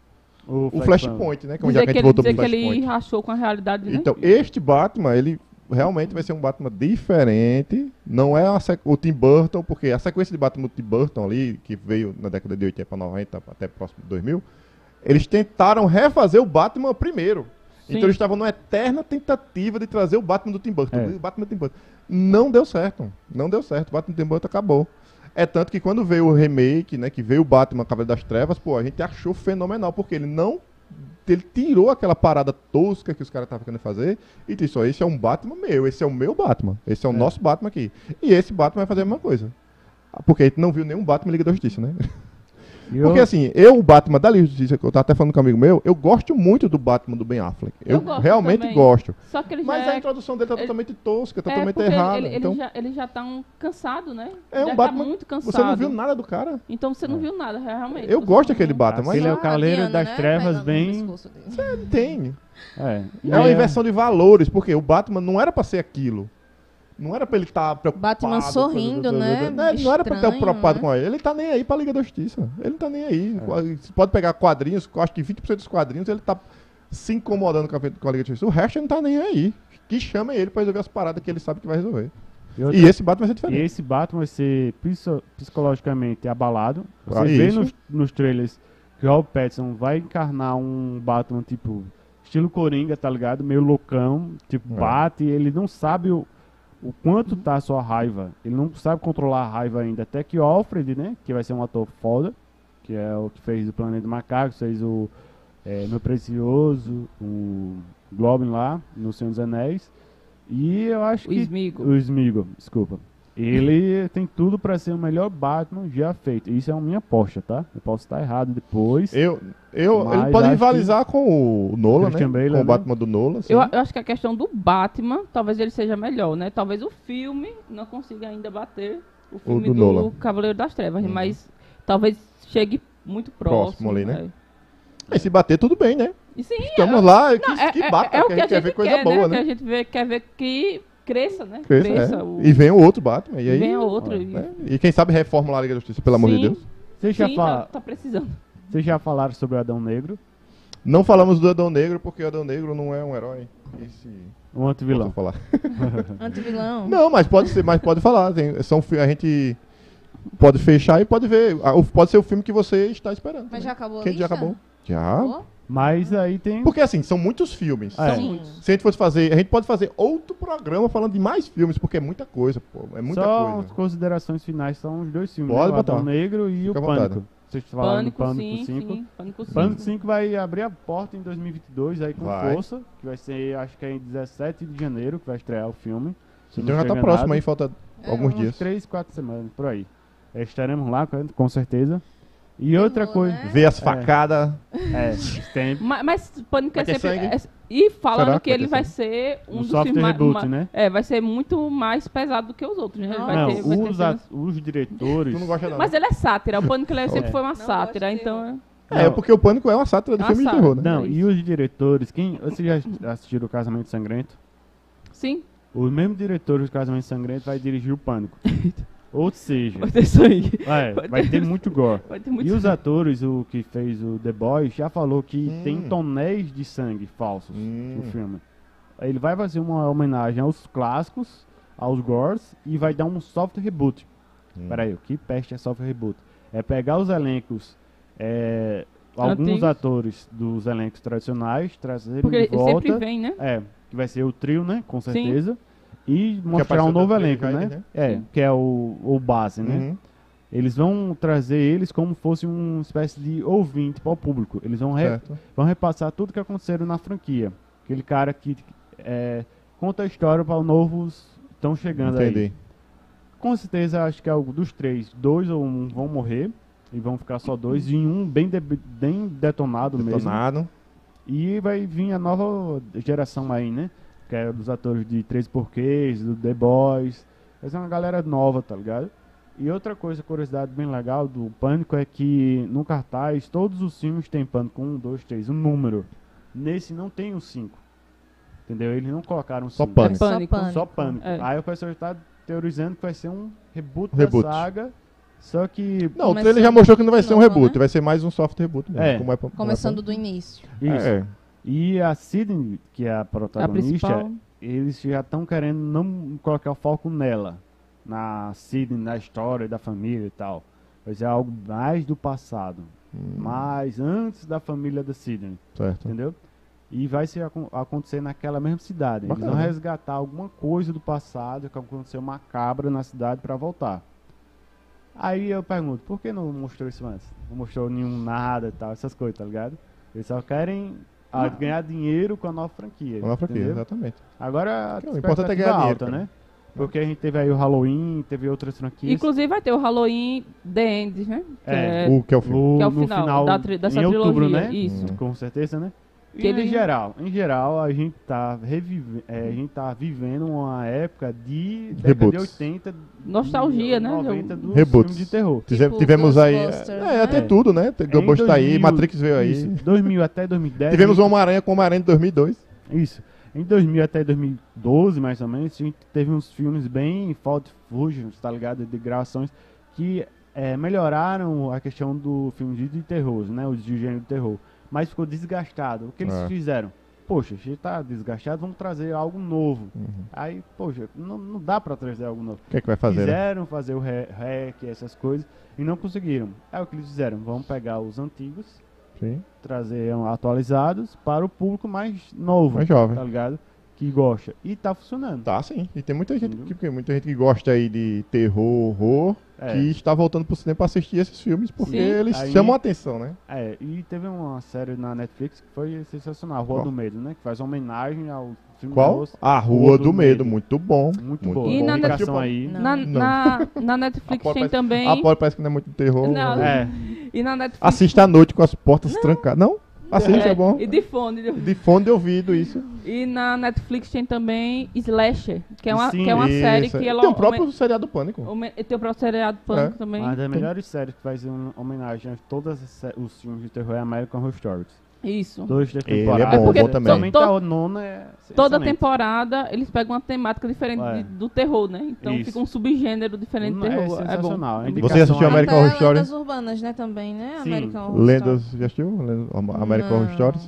O, o Flashpoint, né? Como já Dizer que a que gente ele, voltou dizer pro que ele Flashpoint. rachou com a realidade, né? Então, este Batman, ele realmente vai ser um Batman diferente. Não é a sequ- o Tim Burton, porque a sequência de Batman do Tim Burton ali, que veio na década de oitenta para noventa, até próximo de dois mil, eles tentaram refazer o Batman primeiro. Sim. Então eles estavam numa eterna tentativa de trazer o Batman do Tim Burton. É. O Batman do Tim Burton. Não deu certo. Não deu certo. O Batman do Tim Burton acabou. É tanto que quando veio o remake, né, que veio o Batman Cavaleiro das Trevas, pô, a gente achou fenomenal, porque ele não... Ele tirou aquela parada tosca que os caras estavam querendo fazer e disse, ó, esse é um Batman meu, esse é o meu Batman, esse é o É. nosso Batman aqui. E esse Batman vai fazer a mesma coisa. Porque a gente não viu nenhum Batman Liga da Justiça, né? E Porque eu- assim, eu, o Batman da Liga da Justiça, que eu tava até falando com um amigo meu, eu gosto muito do Batman do Ben Affleck. Eu, Eu gosto realmente também. gosto. Só que ele Mas já a é... introdução dele tá ele- totalmente tosca, É, totalmente porque errada. ele, ele, então, já, ele já tá um cansado, né? é um já Batman. tá muito cansado. Você não viu nada do cara? Então você não viu nada, realmente. Eu Você gosto não daquele viu. Batman, mas Ele é o Só a Cavaleiro Diana, das né, Trevas pegando no bem- pescoço dele. não tem. É, e É uma é- inversão de valores, porque o Batman não era pra ser aquilo. Não era pra ele estar preocupado. Batman com- sorrindo, né? Não, não era pra estar Estranho, preocupado né? com ele. Ele tá nem aí pra Liga da Justiça. Ele não tá nem aí. Você pode pegar quadrinhos, eu acho que vinte por cento dos quadrinhos ele tá se incomodando com a, com a Liga da Justiça. O resto ele não tá nem aí. Que chama ele pra resolver as paradas que ele sabe que vai resolver. e outra- E esse Batman vai ser E diferente. esse Batman vai ser psico- psicologicamente abalado. Você Ah, vê isso. nos, nos trailers que o Robert Pattinson vai encarnar um Batman, tipo, estilo Coringa, tá ligado? Meio loucão. Tipo, É. bate e ele não sabe o, o quanto tá a sua raiva. Ele não sabe controlar a raiva ainda. Até que o Alfred, né? Que vai ser um ator foda. Que é o que fez o Planeta Macacos, fez o é, Meu Precioso, o Goblin lá, no Senhor dos Anéis. E eu acho O que... Smeagol. O Smeagol, desculpa. Ele tem tudo pra ser o melhor Batman já feito. Isso é a minha aposta, tá? Eu posso estar errado depois. Eu, eu, Mas ele pode acho rivalizar com o Nolan, né? Christian Bale, Com o né? Batman do Nolan. sim. Eu, eu acho que a questão do Batman, talvez ele seja melhor, né? Talvez o filme não consiga ainda bater o filme do do, Nolan. Cavaleiro das Trevas, Uhum. mas talvez chegue muito próximo. Próximo ali, né? é. Aí se bater, tudo bem, né? E sim, Estamos lá, que, não, é, que é- bata, é o que que a gente quer ver coisa quer, boa, né? Que né? a gente vê, quer ver que cresça, né? Cresça, é. o- E vem o outro Batman. E aí, venha outro. ó, e- né? E quem sabe reformular a Liga da Justiça, pelo amor de Sim. Deus. Vocês já, Sim, fa- tá, tá precisando. Vocês já falaram sobre o Adão Negro? Não falamos do Adão Negro, porque o Adão Negro não é um herói. Esse... Um antivilão. Posso falar. Antivilão. Não, mas pode ser, mas pode falar. Tem, são, fi- a gente pode fechar e pode ver. Ah, o- Pode ser o filme que você está esperando. Mas né? já acabou a Quem já lista? acabou? Já. Acabou? Mas aí tem... Porque assim, são muitos filmes. É. São Sim. muitos. Se a gente fosse fazer, a gente pode fazer outro programa falando de mais filmes, porque é muita coisa, pô. É muita Só coisa. as considerações finais são os dois filmes, Pode né? O Adão botar. Negro e Fica à o vontade. Pânico. Vocês falaram Pânico, do Pânico sim, cinco. sim. Pânico cinco. Pânico cinco vai abrir a porta em dois mil e vinte e dois aí com Vai. força, que vai ser, acho que é em dezessete de janeiro que vai estrear o filme. Se Então não já tá estiver próximo enganado. aí, falta É, alguns Uns dias. três, quatro semanas, por aí. É, estaremos lá, com- com certeza. E outra Terror, coisa... né? Ver as É. facadas. É, tem Mas, mas Pânico é Vai ter sempre. sangue? é- e falando Será que que vai ele ter vai sangue? ser um, um dos soft filmes ma- reboot, ma- né? É, vai ser muito mais pesado do que os outros, né? Ele Não. vai Não, ter, vai ter os, cenas- at- os diretores... Tu não gosta não. Mas ele é sátira. O Pânico ele sempre É. foi uma Não sátira, gosto de então. É, Não. porque o Pânico é uma sátira de É uma filme de sátira. terror, né? Não, É e isso. os diretores... Quem, vocês já assistiram o Casamento Sangrento? Sim, O mesmo diretor do Casamento Sangrento vai dirigir o Pânico. Ou seja, vai ter sangue. é, Vai vai ter- ter muito gore. Vai ter muito E os sangue. atores, o que fez o The Boys, já falou que Hum. tem tonéis de sangue falsos Hum. no filme. Ele vai fazer uma homenagem aos clássicos, aos gores, e vai dar um soft reboot. Hum. Peraí, o que peste é soft reboot? É pegar os elencos, é, alguns Antigos. atores dos elencos tradicionais, trazer Porque de ele volta. sempre vem, né? É, que vai ser o trio, né? Com Sim. certeza. E mostrar apareceu um novo no trailer elenco, já, né? né? É, Sim. que é o, o base, né? Uhum. Eles vão trazer eles como fosse uma espécie de ouvinte para o público. Eles vão, re- Certo. vão repassar tudo que aconteceram na franquia. Aquele cara que é, conta a história para os novos estão chegando aí. Entendi. Com certeza, acho que é o dos três, dois ou um vão morrer. E vão ficar só dois. E um bem, de- bem detonado, mesmo. Detonado. E vai vir a nova geração aí, né? Que é dos atores de Três Porquês, do The Boys. Vai ser uma galera nova, tá ligado? E outra coisa, curiosidade bem legal do Pânico é que no cartaz todos os filmes tem Pânico um, dois, três, um número. Nesse não tem o cinco. Entendeu? Eles não colocaram Só cinco. Pânico. Só Pânico. Pânico. Só Pânico. É. Aí o pessoal está teorizando que vai ser um reboot, Reboot. da saga Só que... Não, o Começando trailer já mostrou que não vai ser um novo, reboot, né? vai ser mais um soft reboot mesmo. É. Como é pra- Começando do início. Isso. É. E a Sidney, que é a A protagonista, principal. eles já estão querendo não colocar o foco nela, na Sidney, na história da família e tal. Vai ser algo mais do passado, Hum, mais antes da família da Sidney, certo. entendeu? E vai ser, acon- acontecer naquela mesma cidade. Eles vão Bacana. resgatar alguma coisa do passado que aconteceu macabra na cidade para voltar. Aí eu pergunto, por que não mostrou isso antes? Não mostrou nenhum nada e tal, essas coisas, tá ligado? Eles só querem ah, ganhar dinheiro com a nova franquia. Vamos lá pra aqui, entendeu? exatamente. Agora, a Que o importante é expectativa ganhar dinheiro, alta, cara. né? Porque a gente teve aí o Halloween, teve outras franquias. Inclusive vai ter o Halloween The End, né? Que É. é, O que é o filme? no, que é o no final final, da tri- dessa em outubro, trilogia, né? isso. Com certeza, né? E Que ele- em geral, em geral, a gente tá revive, é, a gente tá vivendo uma época de década Reboots. de oitenta, Nostalgia, né? noventa dos Reboots. filmes de terror. Tive- Tipo Tivemos aí. Ghostbusters, É, né? até É. tudo, né? Tem Em Ghostbusters tá aí, dois mil, Matrix veio aí. Isso, dois mil até dois mil e dez. Tivemos o Homem-Aranha com o Homem-Aranha de dois mil e dois. Isso. Em dois mil até dois mil e doze, mais ou menos, a gente teve uns filmes bem found footage, tá ligado? De gravações que é, melhoraram a questão do filme de, de terror, né? O de gênero de terror. Mas ficou desgastado. O que eles É. fizeram? Poxa, a gente tá desgastado, vamos trazer algo novo. Uhum. Aí, poxa, não, não dá pra trazer algo novo. O que é que vai fazer, né? Quiseram fazer o re- rec, essas coisas, e não conseguiram. É o que eles fizeram. Vamos pegar os antigos, Sim. trazer um, atualizados para o público mais novo, Mais jovem. tá ligado? Que gosta. E tá funcionando. Tá, sim. E tem muita gente, Entendeu? que, porque muita gente que gosta aí de terror, horror, É. que está voltando pro cinema pra assistir esses filmes, porque Sim. eles Aí- chamam a atenção, né? É, e teve uma série na Netflix que foi sensacional, Rua Qual? do Medo, né? Que faz homenagem ao filme Qual? de terror. A Rua do Medo, muito bom. Muito, Muito boa. E bom. na Indicação Netflix- aí. Não. Na, Não. na, na A Netflix Paula tem parece- também. A Paula parece que não é muito terror. Não. É, E na Netflix. Assista à noite com as portas trancadas. Não? Assista, é, bom. E de fone. de- De fone de ouvido, isso. E na Netflix tem também Slasher, que é uma, Sim, que é uma série Isso. que ela. Tem o próprio seriado Pânico. Home- Tem o próprio seriado Pânico É. também. uma das melhores séries que faz uma homenagem a todos os filmes de terror é American Horror Stories. Isso. Dois, três Ele é temporadas. bom, porque bom também. Somente to- a nona é Toda excelente. temporada eles pegam uma temática diferente É. de- do terror, né? Então Isso. fica um subgênero diferente de É terror. É, bom. sensacional. A Você indicação assistiu aí- American Horror Até Story? lendas urbanas, né, também, né? Sim. American Horror Lendas, Story. já assistiu? Lendas- American Horror Não. Stories?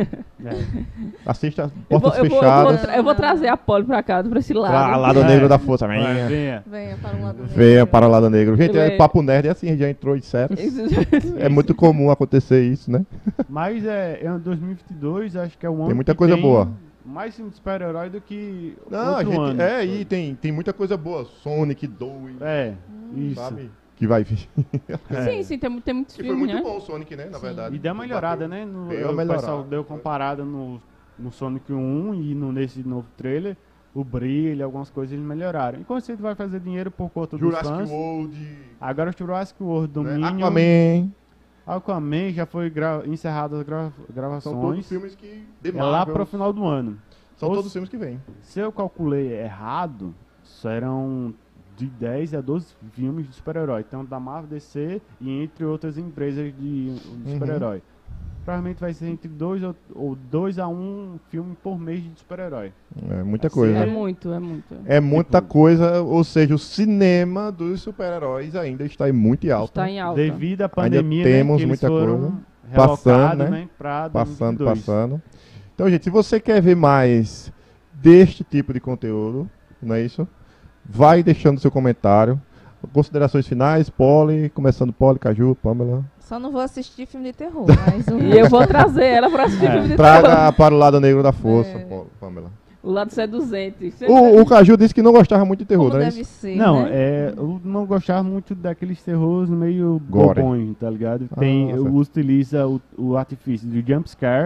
É. Assista Eu vou, Portas eu, vou, eu, vou, Fechadas. tra- eu vou trazer a Polly pra cá, pra esse lado. Lá, lado É. negro da força. Vai, Venha. venha. Venha para o lado negro. Venha para o lado negro. Gente, é É. papo nerd, é assim, a gente já entrou em séries. É muito comum acontecer isso, né? Mas é, é dois mil e vinte e dois, acho que é o ano Tem muita que coisa boa. mais filme de super-herói do que Não, a outro gente. ano. É, e tem, tem muita coisa boa. Sonic dois, É, isso. sabe? Que vai vir. É. Sim, sim, tem, mu- tem muitos Que foi filmes, muito né? bom o Sonic, né? Na verdade. E deu uma melhorada, né? No, Deu uma o melhorada. pessoal deu comparada no, no Sonic um e no, nesse novo trailer, o brilho, algumas coisas eles melhoraram. E quando você vai fazer dinheiro por conta dos Jurassic fãs, World. agora o Jurassic World Né? Dominion, Aquaman. Aquaman já foi gra encerrado as gra São todos gravações. filmes que. De É lá Marvel. pro final do ano. São Os- todos filmes que vêm. Se eu calculei errado, serão de dez a doze filmes de super-herói. Então, da Marvel, D C e entre outras empresas de, de Uhum. super-herói. Provavelmente vai ser entre dois ou, ou dois a um filme por mês de super-herói. É muita Assim, coisa. É né? muito, é muito. É muita Tipo- coisa, ou seja, o cinema dos super-heróis ainda está em muito em alta. Está em alta. Devido à pandemia, temos né, que eles muita foram coisa relocados, passando, né? né, pra Passando, dois mil e vinte e dois. passando. Então, gente, se você quer ver mais deste tipo de conteúdo, não é isso? Vai deixando seu comentário. Considerações finais, Polly, começando Polly, Caju, Pamela. Só não vou assistir filme de terror, mas o... E eu vou trazer ela pra assistir É. filme de terror. Traga para o lado negro da força, É. Paulo- Pamela. O lado seduzente. Você- O, o Caju disse que não gostava muito de terror, como não é deve isso? ser, Não, né? é, eu não gostava muito daqueles terrores meio Gore. bobões, tá ligado? Tem, Ah, eu certo. utiliza o, o artifício de jumpscare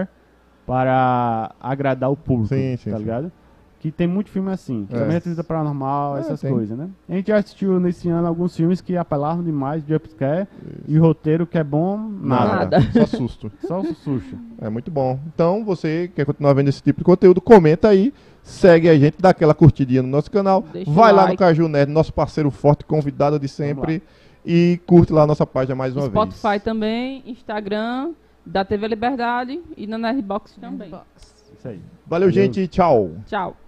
para agradar o público, Sim, sim, tá sim. ligado? Que tem muito filme assim, É. principalmente Atividade Paranormal, É, essas tem. coisas, né? A gente já assistiu nesse ano alguns filmes que apelavam demais, jumpscare, e o roteiro que é bom, nada. Nada. Só susto. Só o susto. É muito bom. Então, você quer continuar vendo esse tipo de conteúdo, comenta aí, segue a gente, dá aquela curtidinha no nosso canal, Deixa o vai lá no like. Caju Nerd, nosso parceiro forte, convidado de sempre, e curte lá a nossa página mais uma Spotify vez. também, Instagram, da T V Liberdade e na Nerdbox também. Box. Isso aí. Valeu, Valeu. gente, tchau. Tchau.